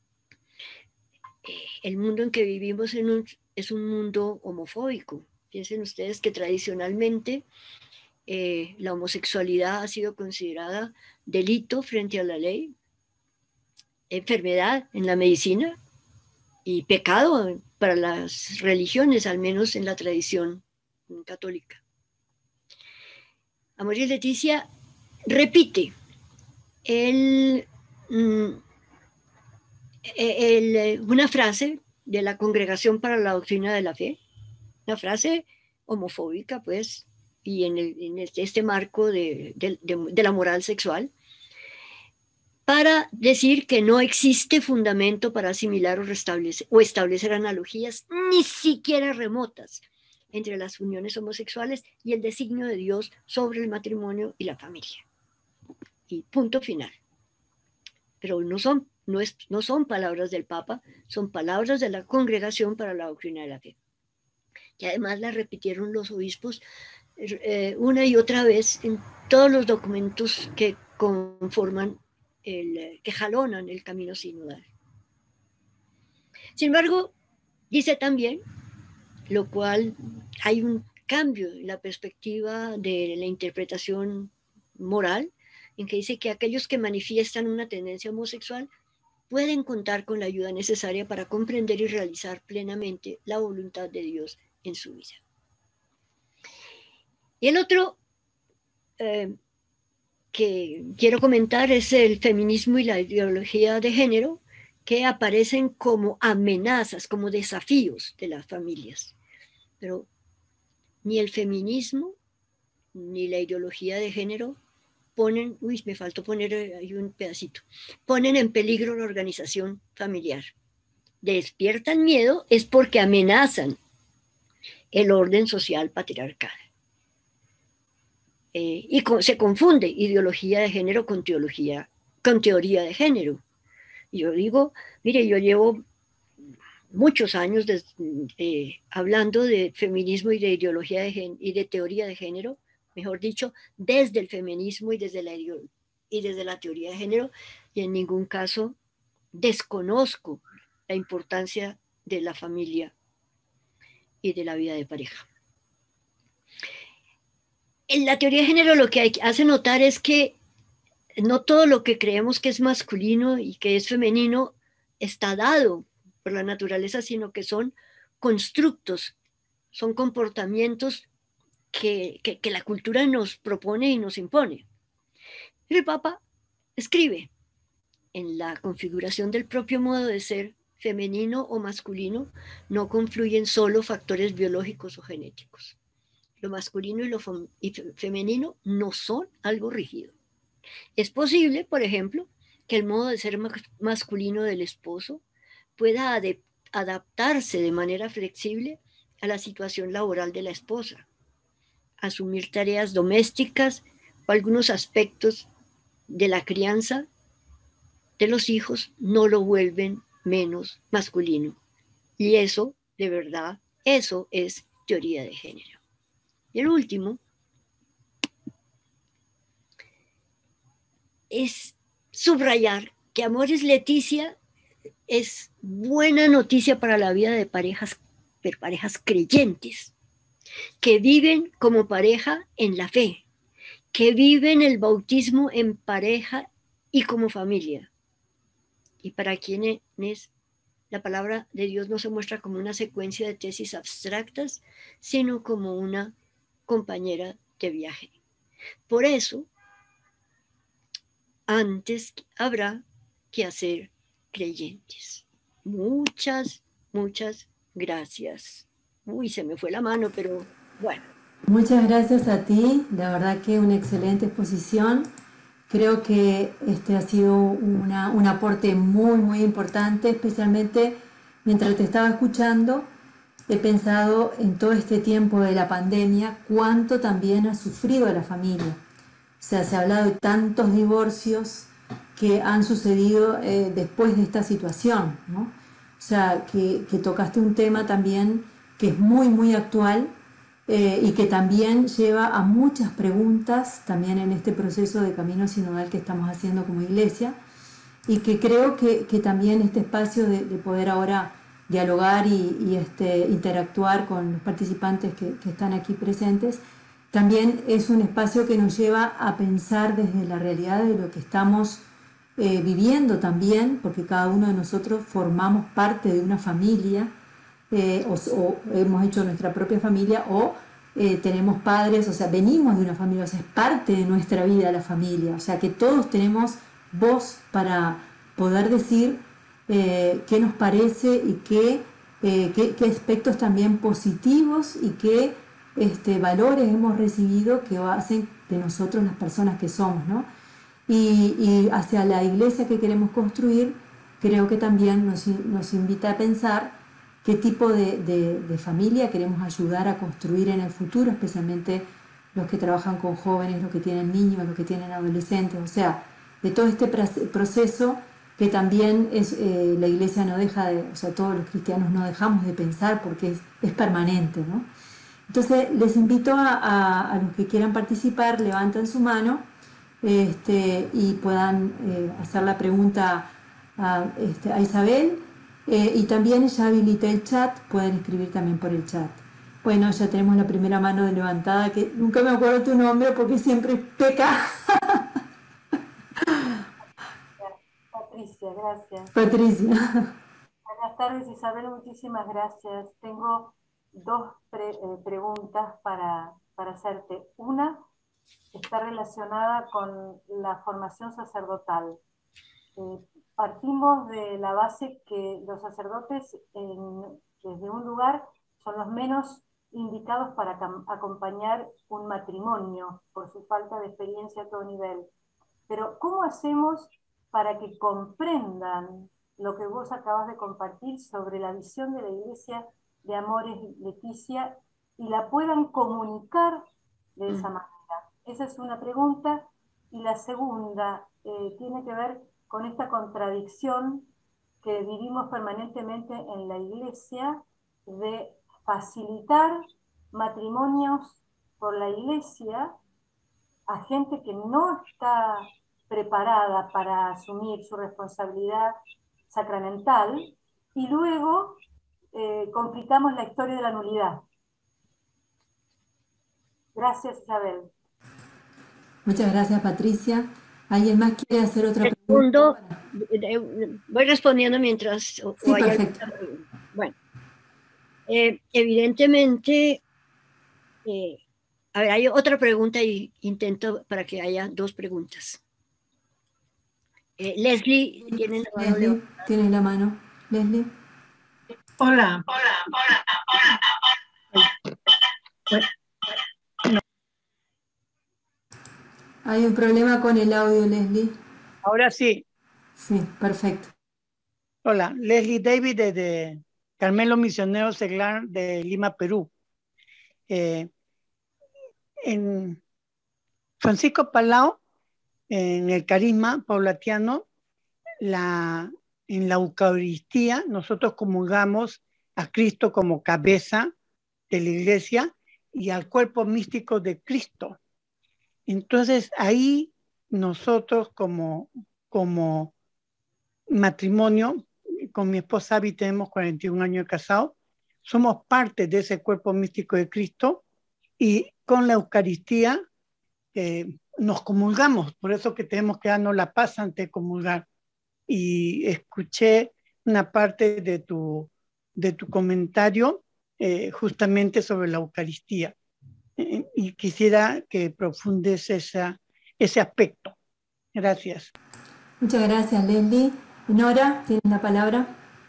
Speaker 2: eh, el mundo en que vivimos en un, es un mundo homofóbico. Piensen ustedes que tradicionalmente eh, la homosexualidad ha sido considerada delito frente a la ley, enfermedad en la medicina y pecado para las religiones, al menos en la tradición católica. Amoris Laetitia repite el, el, el, una frase de la Congregación para la Doctrina de la Fe, una frase homofóbica, pues, y en, el, en este, este marco de, de, de, de la moral sexual, para decir que no existe fundamento para asimilar o, restablecer, o establecer analogías, ni siquiera remotas, entre las uniones homosexuales y el designio de Dios sobre el matrimonio y la familia. Y punto final. Pero no son, no, es, no son palabras del Papa, son palabras de la Congregación para la Doctrina de la Fe. Y además las repitieron los obispos eh, una y otra vez en todos los documentos que conforman el, que jalonan el camino sinodal. Sin embargo, dice también, lo cual hay un cambio en la perspectiva de la interpretación moral, en que dice que aquellos que manifiestan una tendencia homosexual pueden contar con la ayuda necesaria para comprender y realizar plenamente la voluntad de Dios en su vida. Y el otro eh, que quiero comentar es el feminismo y la ideología de género, que aparecen como amenazas, como desafíos de las familias. Pero ni el feminismo ni la ideología de género ponen, uy, me faltó poner ahí un pedacito, ponen en peligro la organización familiar. Despiertan miedo es porque amenazan el orden social patriarcal. Eh, y con, se confunde ideología de género con teología, con teoría de género. Y yo digo, mire, yo llevo muchos años de, eh, hablando de feminismo y de ideología de género, y de teoría de género, mejor dicho, desde el feminismo y desde la, y desde la teoría de género, y en ningún caso desconozco la importancia de la familia y de la vida de pareja. En la teoría de género lo que hay, hace notar es que no todo lo que creemos que es masculino y que es femenino está dado por la naturaleza, sino que son constructos, son comportamientos que, que, que la cultura nos propone y nos impone. El Papa escribe, en la configuración del propio modo de ser, femenino o masculino, no confluyen solo factores biológicos o genéticos. Lo masculino y lo femenino no son algo rígido. Es posible, por ejemplo, que el modo de ser masculino del esposo pueda adaptarse de manera flexible a la situación laboral de la esposa, asumir tareas domésticas o algunos aspectos de la crianza de los hijos no lo vuelven menos masculino. Y eso, de verdad, eso es teoría de género. Y el último es subrayar que Amoris Laetitia es buena noticia para la vida de parejas, de parejas creyentes, que viven como pareja en la fe, que viven el bautismo en pareja y como familia. Y para quienes la palabra de Dios no se muestra como una secuencia de tesis abstractas, sino como una compañera de viaje. Por eso, antes habrá que hacer creyentes. Muchas, muchas gracias. Uy, se me fue la mano, pero bueno.
Speaker 1: Muchas gracias a ti, la verdad que una excelente exposición. Creo que este ha sido una, un aporte muy, muy importante, especialmente mientras te estaba escuchando. He pensado en todo este tiempo de la pandemia, cuánto también ha sufrido la familia. O sea, se ha hablado de tantos divorcios que han sucedido eh, después de esta situación, ¿no? O sea, que, que tocaste un tema también que es muy, muy actual eh, y que también lleva a muchas preguntas también en este proceso de camino sinodal que estamos haciendo como iglesia, y que creo que, que también este espacio de, de poder ahora dialogar y, y este, interactuar con los participantes que, que están aquí presentes, también es un espacio que nos lleva a pensar desde la realidad de lo que estamos eh, viviendo también, porque cada uno de nosotros formamos parte de una familia, eh, o, o hemos hecho nuestra propia familia, o eh, tenemos padres, o sea, venimos de una familia, o sea, es parte de nuestra vida la familia, o sea, que todos tenemos voz para poder decir eh, qué nos parece y qué, eh, qué, qué aspectos también positivos y qué este, valores hemos recibido que hacen de nosotros las personas que somos, ¿no? Y, y hacia la iglesia que queremos construir, creo que también nos, nos invita a pensar qué tipo de, de, de familia queremos ayudar a construir en el futuro, especialmente los que trabajan con jóvenes, los que tienen niños, los que tienen adolescentes, o sea, de todo este proceso que también es, eh, la iglesia no deja de, o sea, todos los cristianos no dejamos de pensar porque es, es permanente, ¿no? Entonces les invito a, a, a los que quieran participar, levanten su mano este, y puedan eh, hacer la pregunta a, este, a Isabel, eh, y también ya habilité el chat, pueden escribir también por el chat. Bueno, ya tenemos la primera mano de levantada, que nunca me acuerdo tu nombre porque siempre peca.
Speaker 3: Patricia, gracias.
Speaker 1: Patricia.
Speaker 3: Buenas tardes, Isabel, muchísimas gracias. Tengo dos pre eh, preguntas para, para hacerte. Una está relacionada con la formación sacerdotal. Eh, partimos de la base que los sacerdotes en, desde un lugar son los menos indicados para acompañar un matrimonio por su falta de experiencia a todo nivel. Pero ¿cómo hacemos para que comprendan lo que vos acabas de compartir sobre la visión de la Iglesia de Amores Leticia y la puedan comunicar de esa manera? Esa es una pregunta. Y la segunda eh, tiene que ver con esta contradicción que vivimos permanentemente en la Iglesia de facilitar matrimonios por la Iglesia a gente que no está preparada para asumir su responsabilidad sacramental, y luego eh, complicamos la historia de la nulidad. Gracias, Isabel.
Speaker 1: Muchas gracias, Patricia. ¿Alguien más quiere hacer otra
Speaker 2: el
Speaker 1: pregunta?
Speaker 2: Segundo, voy respondiendo mientras... O,
Speaker 1: sí,
Speaker 2: o hay
Speaker 1: perfecto.
Speaker 2: Bueno, eh, evidentemente, eh, a ver, hay otra pregunta y intento para que haya dos preguntas. Eh, Leslie, ¿tienen la mano
Speaker 1: Leslie, ¿tienes la mano? Leslie.
Speaker 4: Hola. Hola, hola, hola. Bueno, no.
Speaker 1: Hay un problema con el audio, Leslie.
Speaker 4: Ahora sí.
Speaker 1: Sí, perfecto.
Speaker 4: Hola, Leslie David desde Carmelo Misionero Seglar de Lima, Perú. Eh, en Francisco Palau, en el carisma paulatiano, la, en la Eucaristía, nosotros comulgamos a Cristo como cabeza de la iglesia y al cuerpo místico de Cristo. Entonces ahí nosotros como, como matrimonio, con mi esposa Abby tenemos cuarenta y un años de casado, somos parte de ese cuerpo místico de Cristo y con la Eucaristía eh, nos comulgamos, por eso que tenemos que darnos la paz antes de comulgar. Y escuché una parte de tu, de tu comentario eh, justamente sobre la Eucaristía. Eh, y quisiera que profundes esa, ese aspecto. Gracias.
Speaker 1: Muchas gracias, Leslie. Nora, ¿tienes la palabra?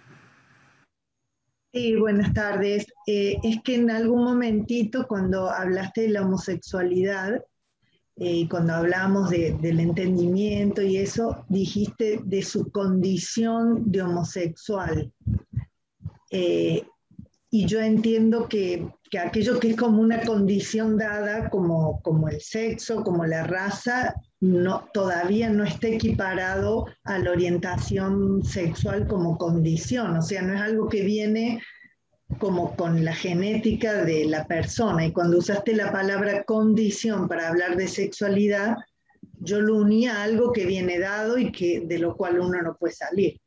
Speaker 5: Sí, buenas tardes. Eh, es que en algún momentito cuando hablaste de la homosexualidad, y eh, cuando hablamos de, del entendimiento y eso, dijiste de su condición de homosexual. Eh, y yo entiendo que, que aquello que es como una condición dada, como, como el sexo, como la raza, no, todavía no está equiparado a la orientación sexual como condición, o sea, no es algo que viene como con la genética de la persona. Y cuando usaste la palabra condición para hablar de sexualidad, yo lo unía a algo que viene dado y que, de lo cual uno no puede salir.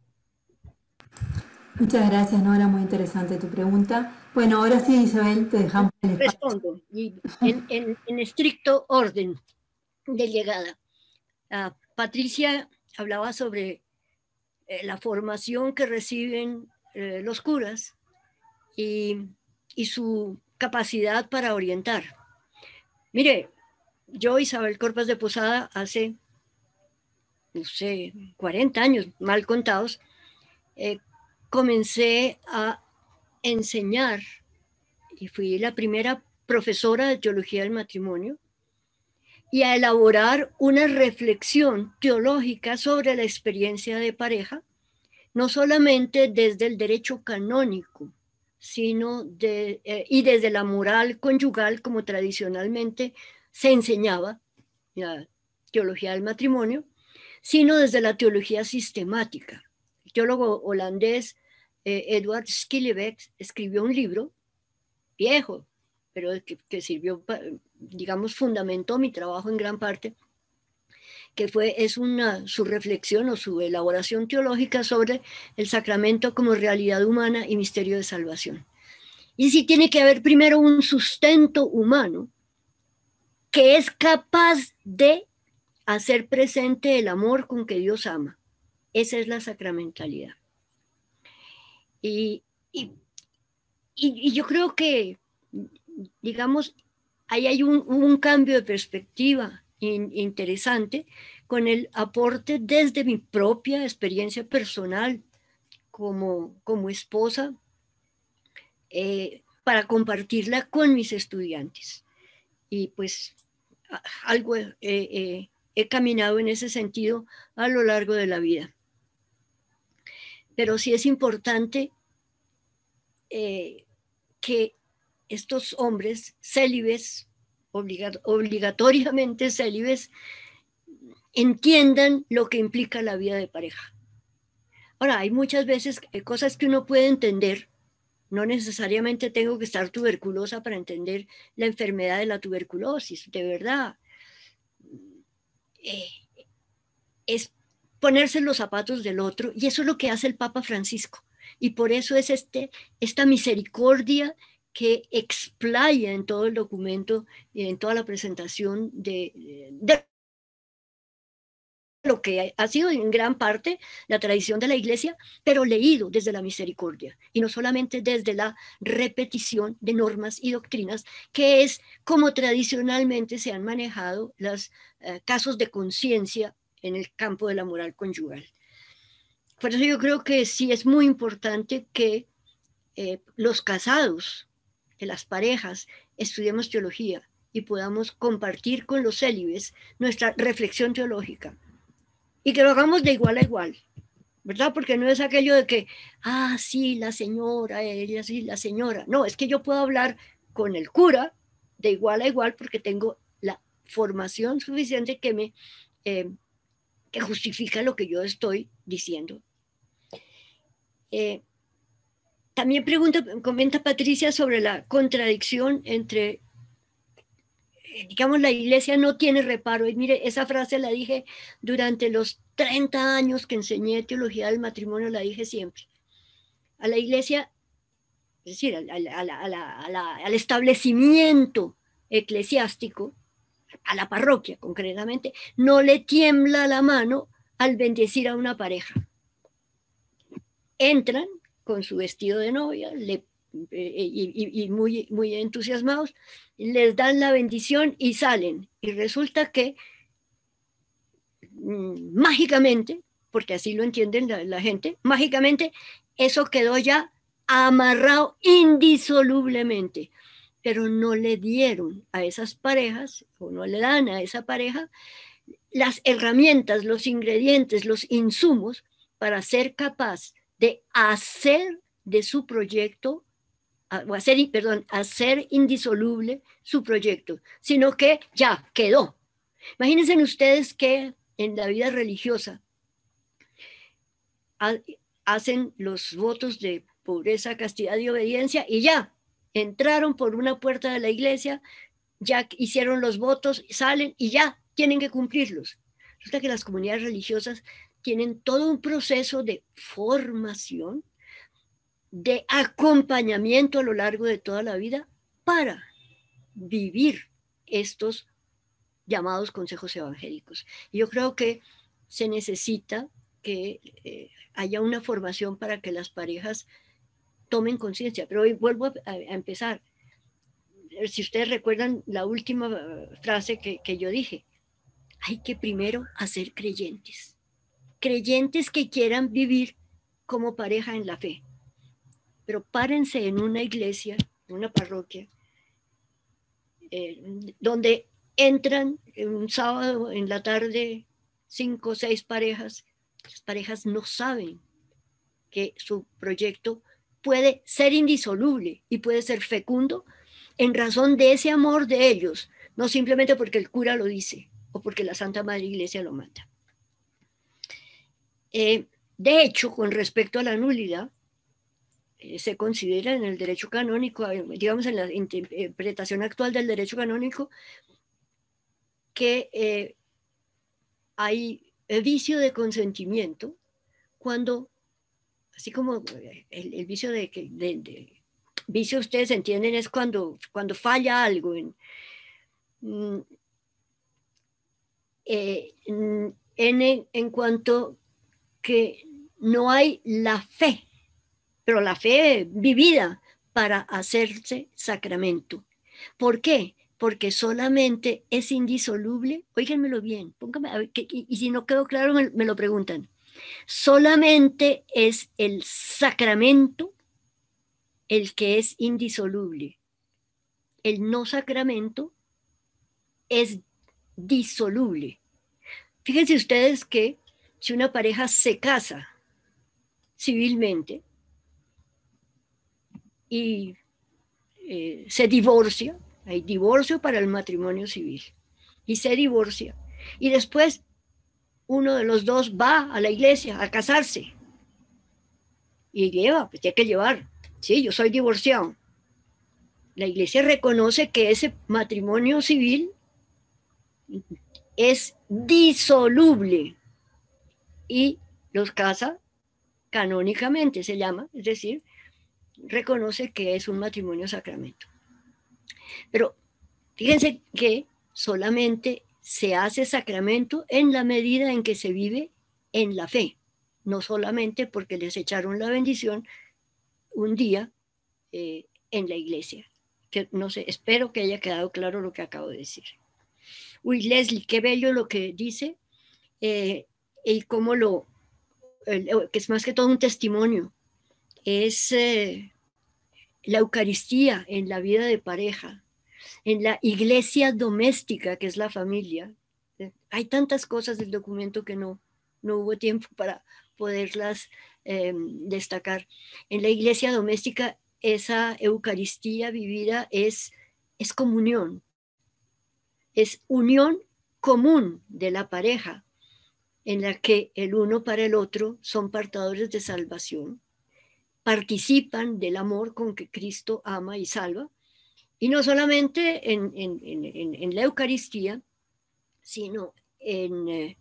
Speaker 1: Muchas gracias, Nora, muy interesante tu pregunta. Bueno, ahora sí, Isabel, te dejamos el espacio.
Speaker 2: Respondo, y en, en, en estricto orden de llegada. Uh, Patricia hablaba sobre eh, la formación que reciben eh, los curas y, y su capacidad para orientar. Mire, yo, Isabel Corpas de Posada, hace, no sé, cuarenta años, mal contados, eh, comencé a enseñar y fui la primera profesora de teología del matrimonio y a elaborar una reflexión teológica sobre la experiencia de pareja, no solamente desde el derecho canónico, sino de, eh, y desde la moral conyugal, como tradicionalmente se enseñaba la teología del matrimonio, sino desde la teología sistemática. El teólogo holandés eh, Edward Schillebeeck escribió un libro viejo, pero que, que sirvió, digamos, fundamentó mi trabajo en gran parte, que fue, es una, su reflexión o su elaboración teológica sobre el sacramento como realidad humana y misterio de salvación. Y sí tiene que haber primero un sustento humano que es capaz de hacer presente el amor con que Dios ama. Esa es la sacramentalidad. Y, y, y, y yo creo que, digamos, ahí hay un, un cambio de perspectiva in, interesante con el aporte desde mi propia experiencia personal como, como esposa eh, para compartirla con mis estudiantes. Y pues algo eh, eh, he caminado en ese sentido a lo largo de la vida. Pero sí es importante eh, que estos hombres célibes, obliga- obligatoriamente célibes, entiendan lo que implica la vida de pareja. Ahora, hay muchas veces cosas que uno puede entender. No necesariamente tengo que estar tuberculosa para entender la enfermedad de la tuberculosis, de verdad. Eh, es ponerse en los zapatos del otro, y eso es lo que hace el Papa Francisco. Y por eso es este, esta misericordia que explaya en todo el documento y en toda la presentación de, de lo que ha sido en gran parte la tradición de la Iglesia, pero leído desde la misericordia, y no solamente desde la repetición de normas y doctrinas, que es como tradicionalmente se han manejado los eh, casos de conciencia en el campo de la moral conyugal. Por eso yo creo que sí es muy importante que eh, los casados, que las parejas, estudiemos teología y podamos compartir con los célibes nuestra reflexión teológica. Y que lo hagamos de igual a igual, ¿verdad? Porque no es aquello de que, ah, sí, la señora, ella sí, la señora. No, es que yo puedo hablar con el cura de igual a igual porque tengo la formación suficiente que me eh, que justifica lo que yo estoy diciendo. Eh, también pregunta, comenta Patricia sobre la contradicción entre, digamos, la Iglesia no tiene reparo. Y mire, esa frase la dije durante los treinta años que enseñé teología del matrimonio, la dije siempre. A la Iglesia, es decir, al, al, al, al, al establecimiento eclesiástico, a la parroquia concretamente, no le tiembla la mano al bendecir a una pareja. Entran con su vestido de novia le, eh, y, y muy, muy entusiasmados, les dan la bendición y salen. Y resulta que mmm, mágicamente, porque así lo entienden la, la gente, mágicamente eso quedó ya amarrado indisolublemente. Pero no le dieron a esas parejas, o no le dan a esa pareja, las herramientas, los ingredientes, los insumos para ser capaz de hacer de su proyecto, o hacer, perdón, hacer indisoluble su proyecto, sino que ya quedó. Imagínense ustedes que en la vida religiosa hacen los votos de pobreza, castidad y obediencia y ya entraron por una puerta de la iglesia, ya hicieron los votos, salen y ya tienen que cumplirlos. Resulta que las comunidades religiosas tienen todo un proceso de formación, de acompañamiento a lo largo de toda la vida para vivir estos llamados consejos evangélicos. Y yo creo que se necesita que eh, haya una formación para que las parejas tomen conciencia. Pero hoy vuelvo a, a empezar. Si ustedes recuerdan la última frase que, que yo dije, hay que primero hacer creyentes. Creyentes que quieran vivir como pareja en la fe. Pero párense en una iglesia, en una parroquia, eh, donde entran un sábado en la tarde cinco o seis parejas. Las parejas no saben que su proyecto puede ser indisoluble y puede ser fecundo en razón de ese amor de ellos, no simplemente porque el cura lo dice o porque la Santa Madre Iglesia lo manda. Eh, de hecho, con respecto a la nulidad, eh, se considera en el derecho canónico, digamos en la interpretación actual del derecho canónico, que eh, hay vicio de consentimiento cuando, así como el, el vicio de, de, de, vicio ustedes entienden es cuando, cuando falla algo en, eh, en, en cuanto que no hay la fe, pero la fe vivida para hacerse sacramento. ¿Por qué? Porque solamente es indisoluble, óiganmelo bien, póngame, a ver, que, y, y si no quedó claro me, me lo preguntan, solamente es el sacramento el que es indisoluble. El no sacramento es disoluble. Fíjense ustedes que si una pareja se casa civilmente y eh, se divorcia, hay divorcio para el matrimonio civil, y se divorcia, y después uno de los dos va a la iglesia a casarse, y lleva, pues tiene que llevar, sí, yo soy divorciado. La iglesia reconoce que ese matrimonio civil es disoluble y los casa canónicamente, se llama, es decir, reconoce que es un matrimonio sacramento. Pero fíjense que solamente se hace sacramento en la medida en que se vive en la fe, no solamente porque les echaron la bendición un día eh, en la iglesia. Que no sé, espero que haya quedado claro lo que acabo de decir. Uy, Leslie, qué bello lo que dice eh, y cómo lo, eh, que es más que todo un testimonio, es eh, la Eucaristía en la vida de pareja, en la iglesia doméstica que es la familia. Hay tantas cosas del documento que no, no hubo tiempo para poderlas eh, destacar. En la iglesia doméstica esa Eucaristía vivida es, es comunión, es unión común de la pareja en la que el uno para el otro son portadores de salvación, participan del amor con que Cristo ama y salva, y no solamente en, en, en, en la Eucaristía, sino en, en,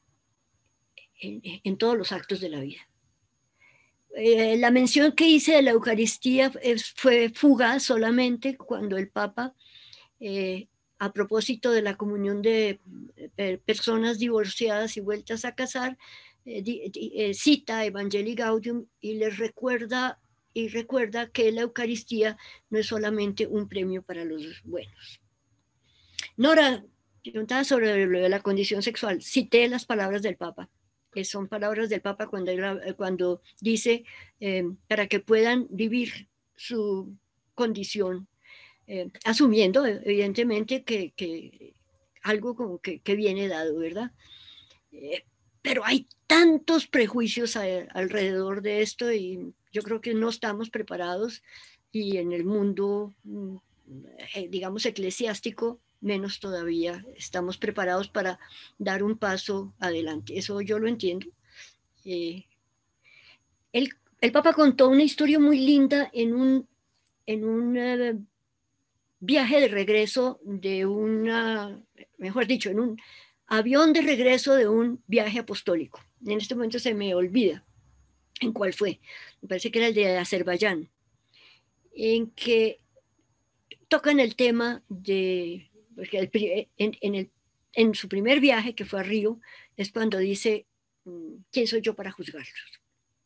Speaker 2: en todos los actos de la vida. Eh, la mención que hice de la Eucaristía es, fue fugaz solamente cuando el Papa, eh, a propósito de la comunión de eh, personas divorciadas y vueltas a casar, eh, di, di, eh, cita Evangelii Gaudium y les recuerda, y recuerda que la Eucaristía no es solamente un premio para los buenos. Nora preguntaba sobre lo de la condición sexual. Cité las palabras del Papa, que son palabras del Papa cuando, cuando dice eh, para que puedan vivir su condición, eh, asumiendo evidentemente que, que algo como que, que viene dado, ¿verdad? Eh, pero hay tantos prejuicios a, alrededor de esto y yo creo que no estamos preparados, y en el mundo, eh, digamos, eclesiástico, menos todavía estamos preparados para dar un paso adelante. Eso yo lo entiendo. Eh, el, el Papa contó una historia muy linda en un, en un uh, viaje de regreso de una, mejor dicho, en un avión de regreso de un viaje apostólico. En este momento se me olvida en cuál fue. Me parece que era el de Azerbaiyán, en que tocan el tema de, porque el, en, en, el, en su primer viaje, que fue a Río, es cuando dice, ¿quién soy yo para juzgarlos?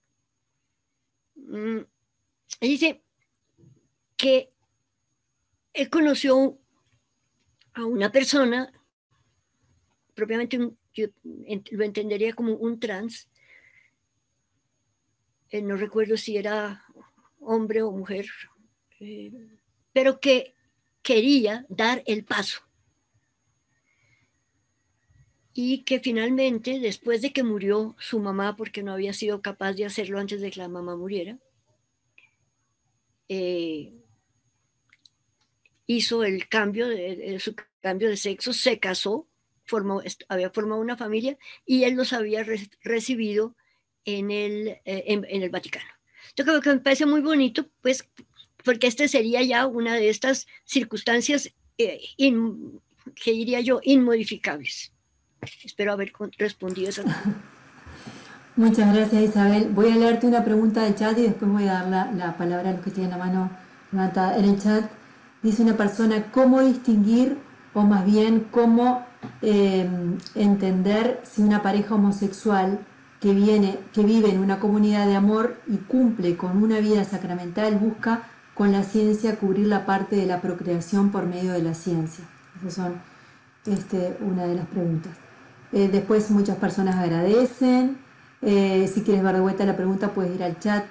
Speaker 2: Y dice que él conoció a una persona, propiamente un, yo lo entendería como un trans, eh, no recuerdo si era hombre o mujer, eh, pero que quería dar el paso. Y que finalmente, después de que murió su mamá, porque no había sido capaz de hacerlo antes de que la mamá muriera, eh, hizo el cambio de, de su cambio de sexo, se casó, formó, había formado una familia y él los había re, recibido en el, eh, en, en el Vaticano. Yo creo que me parece muy bonito, pues, porque este sería ya una de estas circunstancias, eh, in, que diría yo, inmodificables. Espero haber respondido esa pregunta.
Speaker 1: Muchas gracias, Isabel. Voy a leerte una pregunta del chat y después voy a dar la, la palabra a los que tienen la mano levantada. En el chat dice una persona, ¿cómo distinguir o más bien cómo eh, entender si una pareja homosexual que, viene, que vive en una comunidad de amor y cumple con una vida sacramental busca con la ciencia cubrir la parte de la procreación por medio de la ciencia? Esas son este, una de las preguntas. Eh, después muchas personas agradecen. Eh, si quieres ver de vuelta la pregunta puedes ir al chat.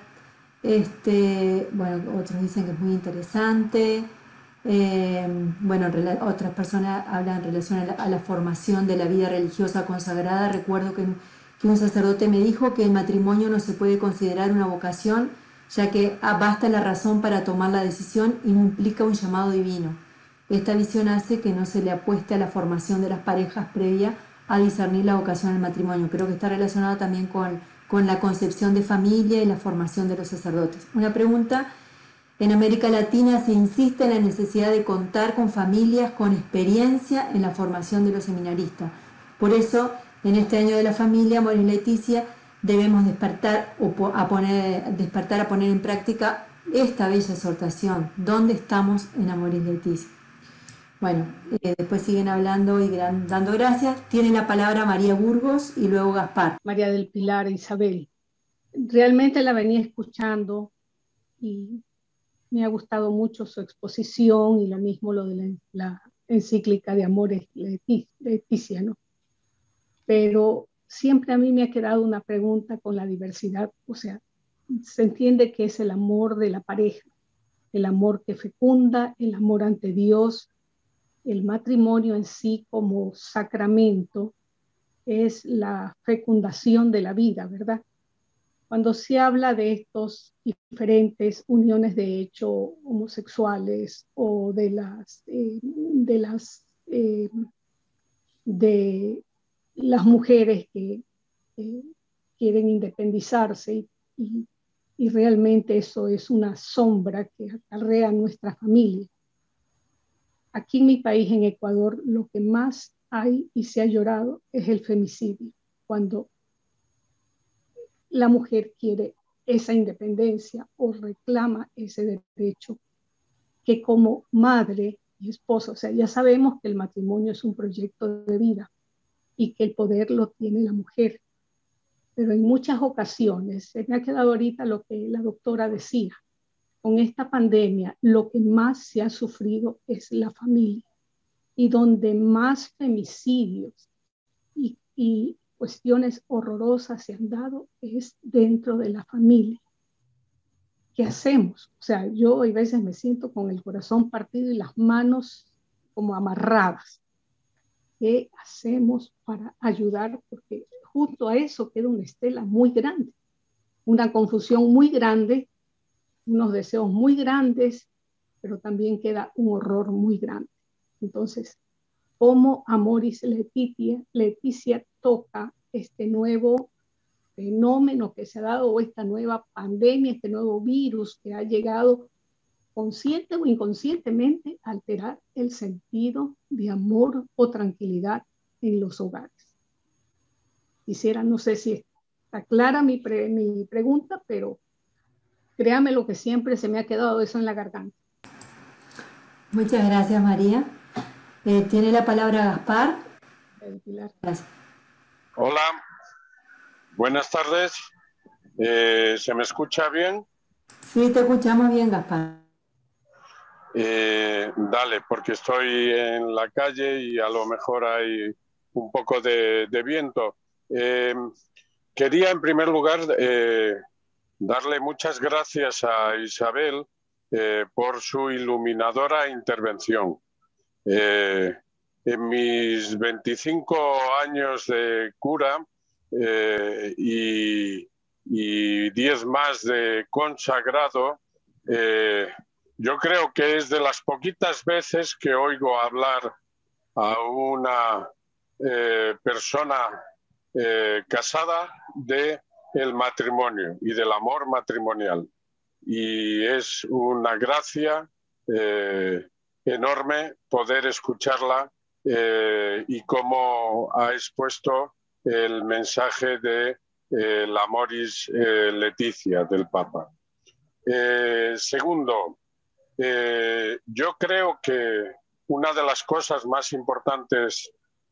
Speaker 1: Este, bueno, otros dicen que es muy interesante. Eh, bueno, otras personas hablan en relación a la, a la formación de la vida religiosa consagrada. Recuerdo que, que un sacerdote me dijo que el matrimonio no se puede considerar una vocación, ya que basta la razón para tomar la decisión y no implica un llamado divino. Esta visión hace que no se le apueste a la formación de las parejas previa a discernir la vocación del matrimonio. Creo que está relacionado también con, con la concepción de familia y la formación de los sacerdotes. Una pregunta: en América Latina se insiste en la necesidad de contar con familias con experiencia en la formación de los seminaristas. Por eso, en este año de la familia, Amoris Laetitia, debemos despertar, o a poner, despertar a poner en práctica esta bella exhortación. ¿Dónde estamos en Amoris Laetitia? Bueno, eh, después siguen hablando y gran, dando gracias. Tiene la palabra María Burgos y luego Gaspar.
Speaker 6: María del Pilar, Isabel. Realmente la venía escuchando y me ha gustado mucho su exposición y lo mismo lo de la, la encíclica de Amoris Laetitia, ¿no? Pero siempre a mí me ha quedado una pregunta con la diversidad. O sea, se entiende que es el amor de la pareja, el amor que fecunda, el amor ante Dios. El matrimonio en sí como sacramento es la fecundación de la vida, ¿verdad? Cuando se habla de estos diferentes uniones de hecho homosexuales o de las, eh, de, las eh, de las mujeres que eh, quieren independizarse y, y, y realmente eso es una sombra que acarrea nuestra familia. Aquí en mi país, en Ecuador, lo que más hay y se ha llorado es el femicidio, cuando la mujer quiere esa independencia o reclama ese derecho que como madre y esposa, o sea, ya sabemos que el matrimonio es un proyecto de vida y que el poder lo tiene la mujer, pero en muchas ocasiones, se me ha quedado ahorita lo que la doctora decía, con esta pandemia lo que más se ha sufrido es la familia y donde más femicidios y, y cuestiones horrorosas se han dado es dentro de la familia. ¿Qué hacemos? O sea, yo a veces me siento con el corazón partido y las manos como amarradas. ¿Qué hacemos para ayudar? Porque justo a eso queda una estela muy grande, una confusión muy grande, unos deseos muy grandes, pero también queda un horror muy grande. Entonces, ¿cómo Amoris Laetitia, Laetitia toca este nuevo fenómeno que se ha dado, o esta nueva pandemia, este nuevo virus que ha llegado consciente o inconscientemente a alterar el sentido de amor o tranquilidad en los hogares? Quisiera, no sé si está clara mi, pre, mi pregunta, pero créame lo que siempre se me ha quedado eso en la garganta.
Speaker 1: Muchas gracias, María. Eh, tiene la palabra Gaspar.
Speaker 6: Gracias.
Speaker 7: Hola, buenas tardes. Eh, ¿Se me escucha bien?
Speaker 1: Sí, te escuchamos bien, Gaspar.
Speaker 7: Eh, dale, porque estoy en la calle y a lo mejor hay un poco de, de viento. Eh, quería en primer lugar eh, darle muchas gracias a Isabel eh, por su iluminadora intervención. Eh, en mis veinticinco años de cura eh, y, y diez más de consagrado, eh, yo creo que es de las poquitas veces que oigo hablar a una eh, persona eh, casada de el matrimonio y del amor matrimonial. Y es una gracia eh, enorme poder escucharla eh, y cómo ha expuesto el mensaje de eh, la Amoris eh, Laetitia del Papa. Eh, segundo, eh, yo creo que una de las cosas más importantes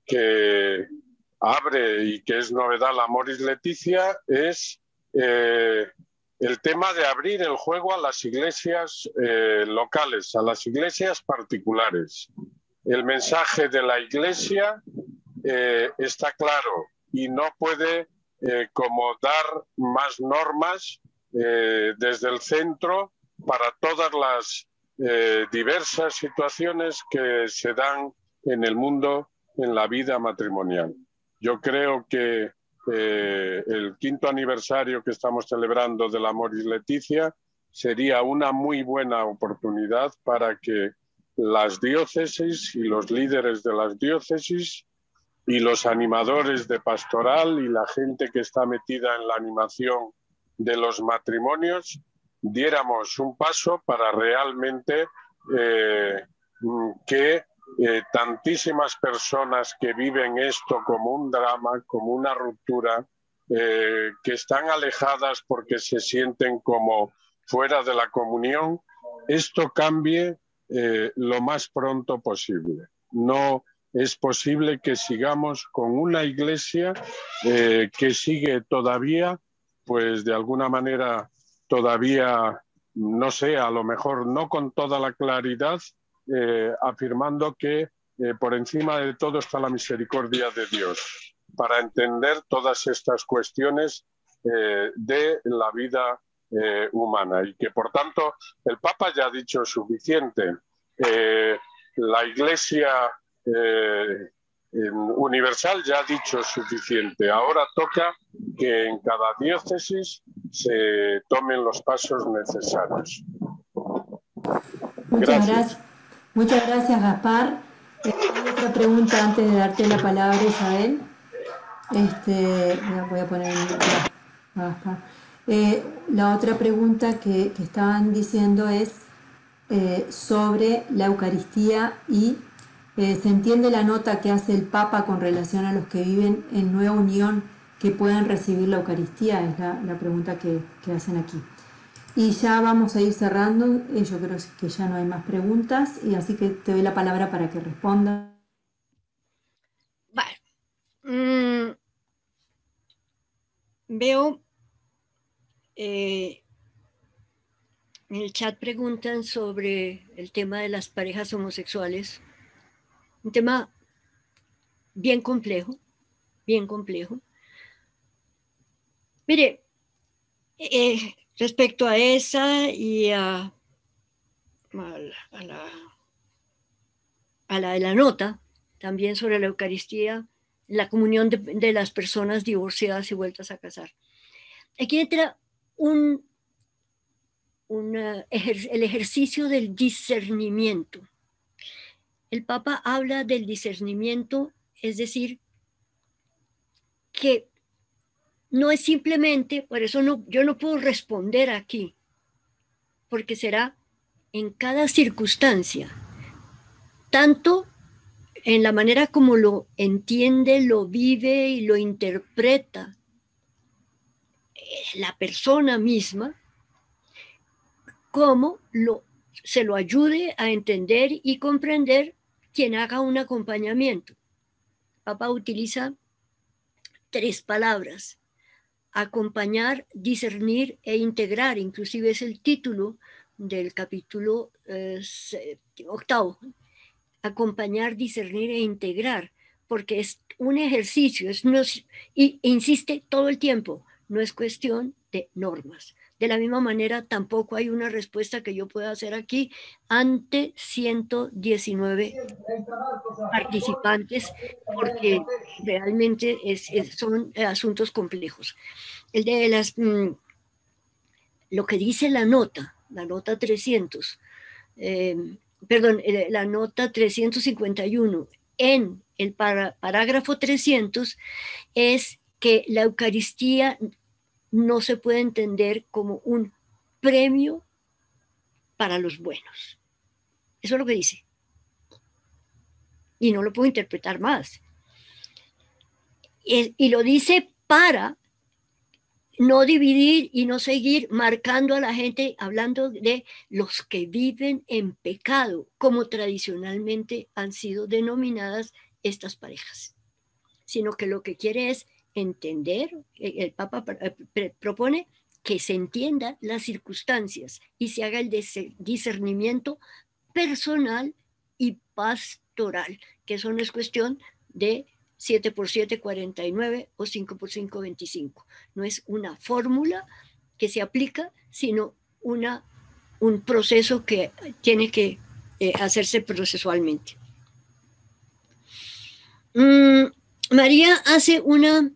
Speaker 7: que abre y que es novedad la Amoris Laetitia es eh, el tema de abrir el juego a las iglesias eh, locales, a las iglesias particulares. El mensaje de la iglesia eh, está claro y no puede eh, como dar más normas eh, desde el centro para todas las eh, diversas situaciones que se dan en el mundo en la vida matrimonial. Yo creo que eh, el quinto aniversario que estamos celebrando de la Amoris Laetitia sería una muy buena oportunidad para que las diócesis y los líderes de las diócesis y los animadores de pastoral y la gente que está metida en la animación de los matrimonios diéramos un paso para realmente eh, que Eh, tantísimas personas que viven esto como un drama, como una ruptura, eh, que están alejadas porque se sienten como fuera de la comunión, esto cambie eh, lo más pronto posible. No es posible que sigamos con una iglesia eh, que sigue todavía, pues de alguna manera todavía, no sé, a lo mejor no con toda la claridad, Eh, afirmando que eh, por encima de todo está la misericordia de Dios, para entender todas estas cuestiones eh, de la vida eh, humana y que por tanto el Papa ya ha dicho suficiente. Eh, la Iglesia eh, universal ya ha dicho suficiente. Ahora toca que en cada diócesis se tomen los pasos necesarios.
Speaker 1: Muchas gracias. gracias. Muchas gracias, Gaspar. Eh, hay otra pregunta antes de darte la palabra, Isabel. Este, voy a poner a Gaspar. Eh, la otra pregunta que, que estaban diciendo es eh, sobre la Eucaristía y eh, se entiende la nota que hace el Papa con relación a los que viven en nueva unión que puedan recibir la Eucaristía, es la, la pregunta que, que hacen aquí. Y ya vamos a ir cerrando, yo creo que ya no hay más preguntas, y así que te doy la palabra para que responda.
Speaker 2: Vale. Mm, veo eh, en el chat preguntan sobre el tema de las parejas homosexuales, un tema bien complejo, bien complejo. Mire, eh, respecto a esa y a, a, la, a, la, a la de la nota, también sobre la Eucaristía, la comunión de, de las personas divorciadas y vueltas a casar. Aquí entra un, un, ejer, el ejercicio del discernimiento. El Papa habla del discernimiento, es decir, que no es simplemente, por eso no, yo no puedo responder aquí, porque será en cada circunstancia, tanto en la manera como lo entiende, lo vive y lo interpreta la persona misma, como lo, se lo ayude a entender y comprender quien haga un acompañamiento. Papa utiliza tres palabras: acompañar, discernir e integrar. Inclusive es el título del capítulo eh, octavo. Acompañar, discernir e integrar, porque es un ejercicio, es, no es, y insiste todo el tiempo, no es cuestión de normas, De la misma manera, tampoco hay una respuesta que yo pueda hacer aquí ante ciento diecinueve participantes, porque realmente es, es, son asuntos complejos. El de las, mmm, lo que dice la nota, la nota trescientos, eh, perdón, la nota trescientos cincuenta y uno, en el para, parágrafo trescientos, es que la Eucaristía no se puede entender como un premio para los buenos. Eso es lo que dice. Y no lo puedo interpretar más. Y, y lo dice para no dividir y no seguir marcando a la gente, hablando de los que viven en pecado, como tradicionalmente han sido denominadas estas parejas, sino que lo que quiere es entender, el Papa propone que se entiendan las circunstancias y se haga el discernimiento personal y pastoral, que eso no es cuestión de siete por siete, cuarenta y nueve o cinco por cinco, veinticinco. No es una fórmula que se aplica, sino una, un proceso que tiene que eh, hacerse procesualmente. Mm, María hace una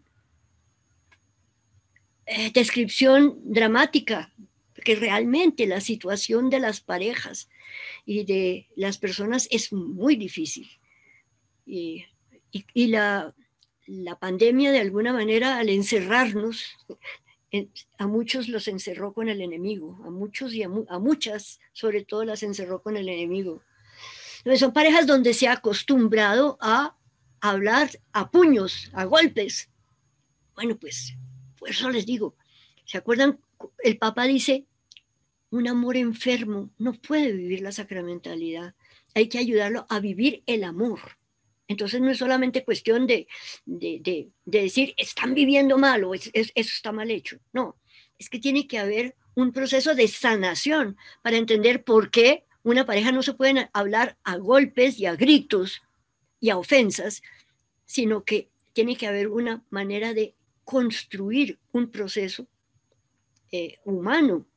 Speaker 2: eh, descripción dramática, porque realmente la situación de las parejas y de las personas es muy difícil. Y Y, y la, la pandemia, de alguna manera, al encerrarnos, a muchos los encerró con el enemigo, a muchos y a, mu a muchas, sobre todo, las encerró con el enemigo. Entonces, son parejas donde se ha acostumbrado a hablar a puños, a golpes. Bueno, pues, por eso les digo, ¿se acuerdan? El Papa dice, un amor enfermo no puede vivir la sacramentalidad, hay que ayudarlo a vivir el amor. Entonces no es solamente cuestión de, de, de, de decir, están viviendo mal o es, es, eso está mal hecho. No, es que tiene que haber un proceso de sanación para entender por qué una pareja no se puede hablar a golpes y a gritos y a ofensas, sino que tiene que haber una manera de construir un proceso eh, humano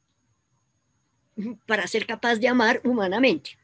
Speaker 2: para ser capaz de amar humanamente.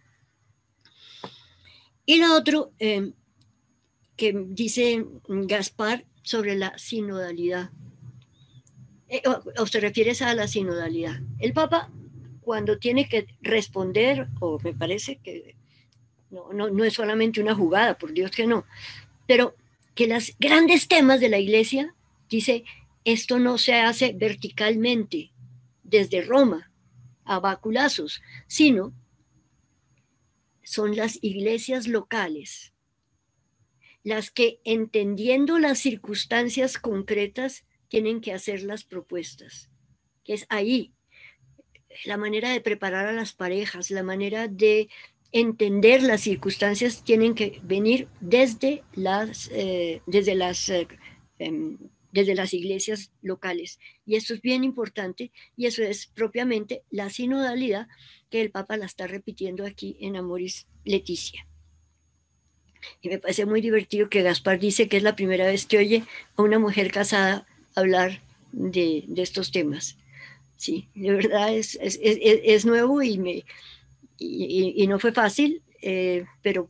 Speaker 2: Y lo otro eh, que dice Gaspar sobre la sinodalidad. Eh, o, o se refiere a la sinodalidad. El Papa, cuando tiene que responder, o me parece que no, no, no es solamente una jugada, por Dios que no, pero que los grandes temas de la Iglesia, dice, esto no se hace verticalmente desde Roma a baculazos, sino son las iglesias locales las que, entendiendo las circunstancias concretas, tienen que hacer las propuestas, que es ahí la manera de preparar a las parejas, la manera de entender las circunstancias tienen que venir desde las, eh, desde las, eh, eh, desde las iglesias locales. Y esto es bien importante, y eso es propiamente la sinodalidad que el Papa la está repitiendo aquí en Amoris Laetitia. Y me parece muy divertido que Gaspar dice que es la primera vez que oye a una mujer casada hablar de, de estos temas. Sí, de verdad es, es, es, es nuevo y, me, y, y no fue fácil, eh, pero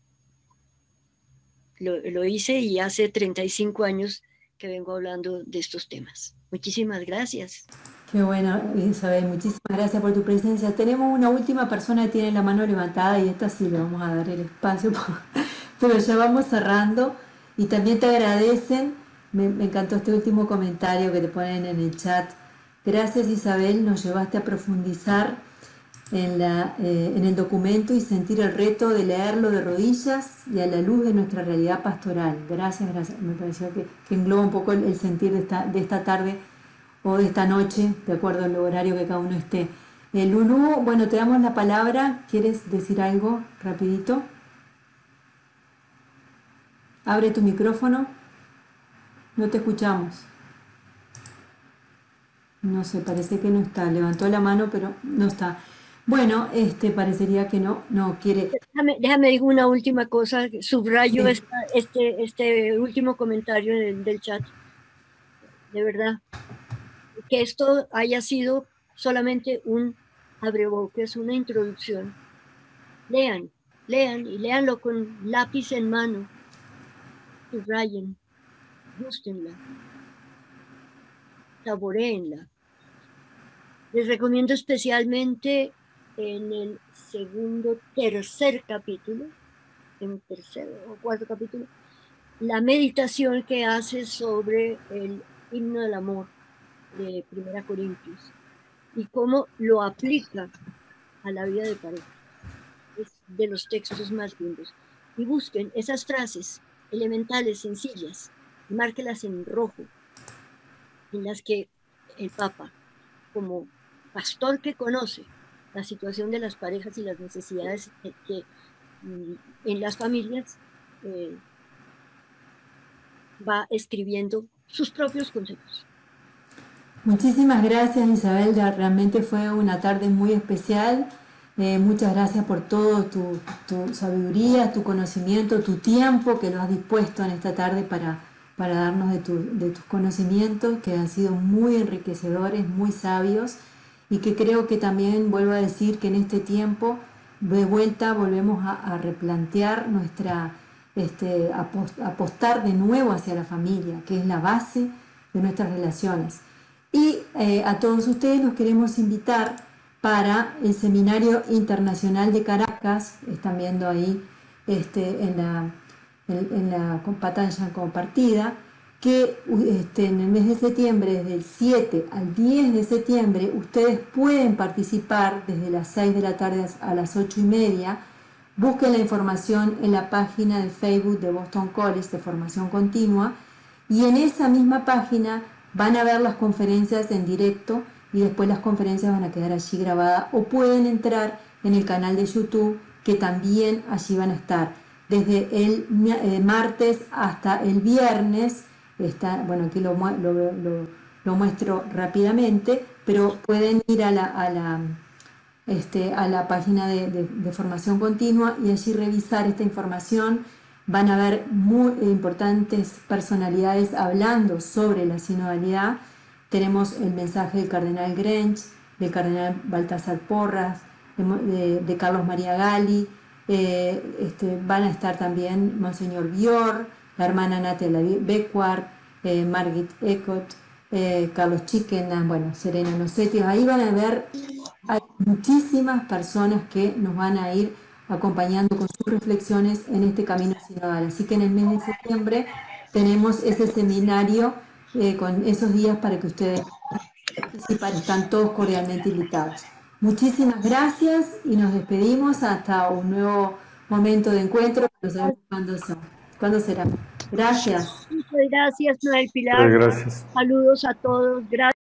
Speaker 2: lo, lo hice y hace treinta y cinco años que vengo hablando de estos temas. Muchísimas gracias.
Speaker 1: Qué bueno, Isabel, muchísimas gracias por tu presencia. Tenemos una última persona que tiene la mano levantada y esta sí le vamos a dar el espacio, pero ya vamos cerrando. Y también te agradecen, me, me encantó este último comentario que te ponen en el chat. Gracias, Isabel, nos llevaste a profundizar en, la, eh, en el documento y sentir el reto de leerlo de rodillas y a la luz de nuestra realidad pastoral. Gracias, gracias. Me pareció que, que engloba un poco el, el sentir de esta, de esta tarde o de esta noche, de acuerdo al horario que cada uno esté. Eh, Lulú, bueno, te damos la palabra. ¿Quieres decir algo rapidito? Abre tu micrófono. No te escuchamos. No sé, parece que no está. Levantó la mano, pero no está. Bueno, este parecería que no, no quiere.
Speaker 2: Déjame, déjame decir una última cosa. Subrayo sí. esta, este, este último comentario del, del chat. De verdad. que esto haya sido solamente un abrebocas, una introducción. Lean, lean y léanlo con lápiz en mano, subrayen, gústenla, saboréenla. Les recomiendo especialmente en el segundo, tercer capítulo, en el tercer o cuarto capítulo, la meditación que hace sobre el himno del amor de Primera Corintios y cómo lo aplica a la vida de pareja. Es de los textos más lindos. Y busquen esas frases elementales, sencillas, y márquelas en rojo, en las que el Papa, como pastor que conoce la situación de las parejas y las necesidades que, que en las familias, eh, va escribiendo sus propios consejos.
Speaker 1: Muchísimas gracias, Isabel, realmente fue una tarde muy especial. Eh, muchas gracias por todo tu, tu sabiduría, tu conocimiento, tu tiempo que lo has dispuesto en esta tarde para, para darnos de, tu, de tus conocimientos, que han sido muy enriquecedores, muy sabios, y que creo que también, vuelvo a decir, que en este tiempo de vuelta volvemos a, a replantear nuestra, este, apost, apostar de nuevo hacia la familia, que es la base de nuestras relaciones. Y eh, a todos ustedes los queremos invitar para el Seminario Internacional de Caracas, están viendo ahí este, en la, en, en la pantalla compartida, que este, en el mes de septiembre, desde el siete al diez de septiembre, ustedes pueden participar desde las seis de la tarde a las ocho y media. Busquen la información en la página de Facebook de Boston College de Formación Continua, y en esa misma página van a ver las conferencias en directo y después las conferencias van a quedar allí grabadas, o pueden entrar en el canal de YouTube, que también allí van a estar desde el eh, martes hasta el viernes. Está, bueno, aquí lo, lo, lo, lo muestro rápidamente, pero pueden ir a la, a la, este, a la página de, de, de Formación Continua y allí revisar esta información. Van a ver muy importantes personalidades hablando sobre la sinodalidad. Tenemos el mensaje del cardenal Grench, del cardenal Baltasar Porras, de, de, de Carlos María Gali. Eh, este, van a estar también Monseñor Bior, la hermana Natalia Beckwart, eh, Margit Eckert, eh, Carlos Chiquena, bueno, Serena Nocetti. Ahí van a ver, hay muchísimas personas que nos van a ir acompañando con sus reflexiones en este camino sinodal. Así que en el mes de septiembre tenemos ese seminario eh, con esos días para que ustedes participen. Están todos cordialmente invitados. Muchísimas gracias y nos despedimos hasta un nuevo momento de encuentro. No sabemos cuándo, son, cuándo será. Gracias.
Speaker 2: Muchas gracias, Noel Pilar.
Speaker 8: Gracias.
Speaker 2: Saludos a todos. Gracias.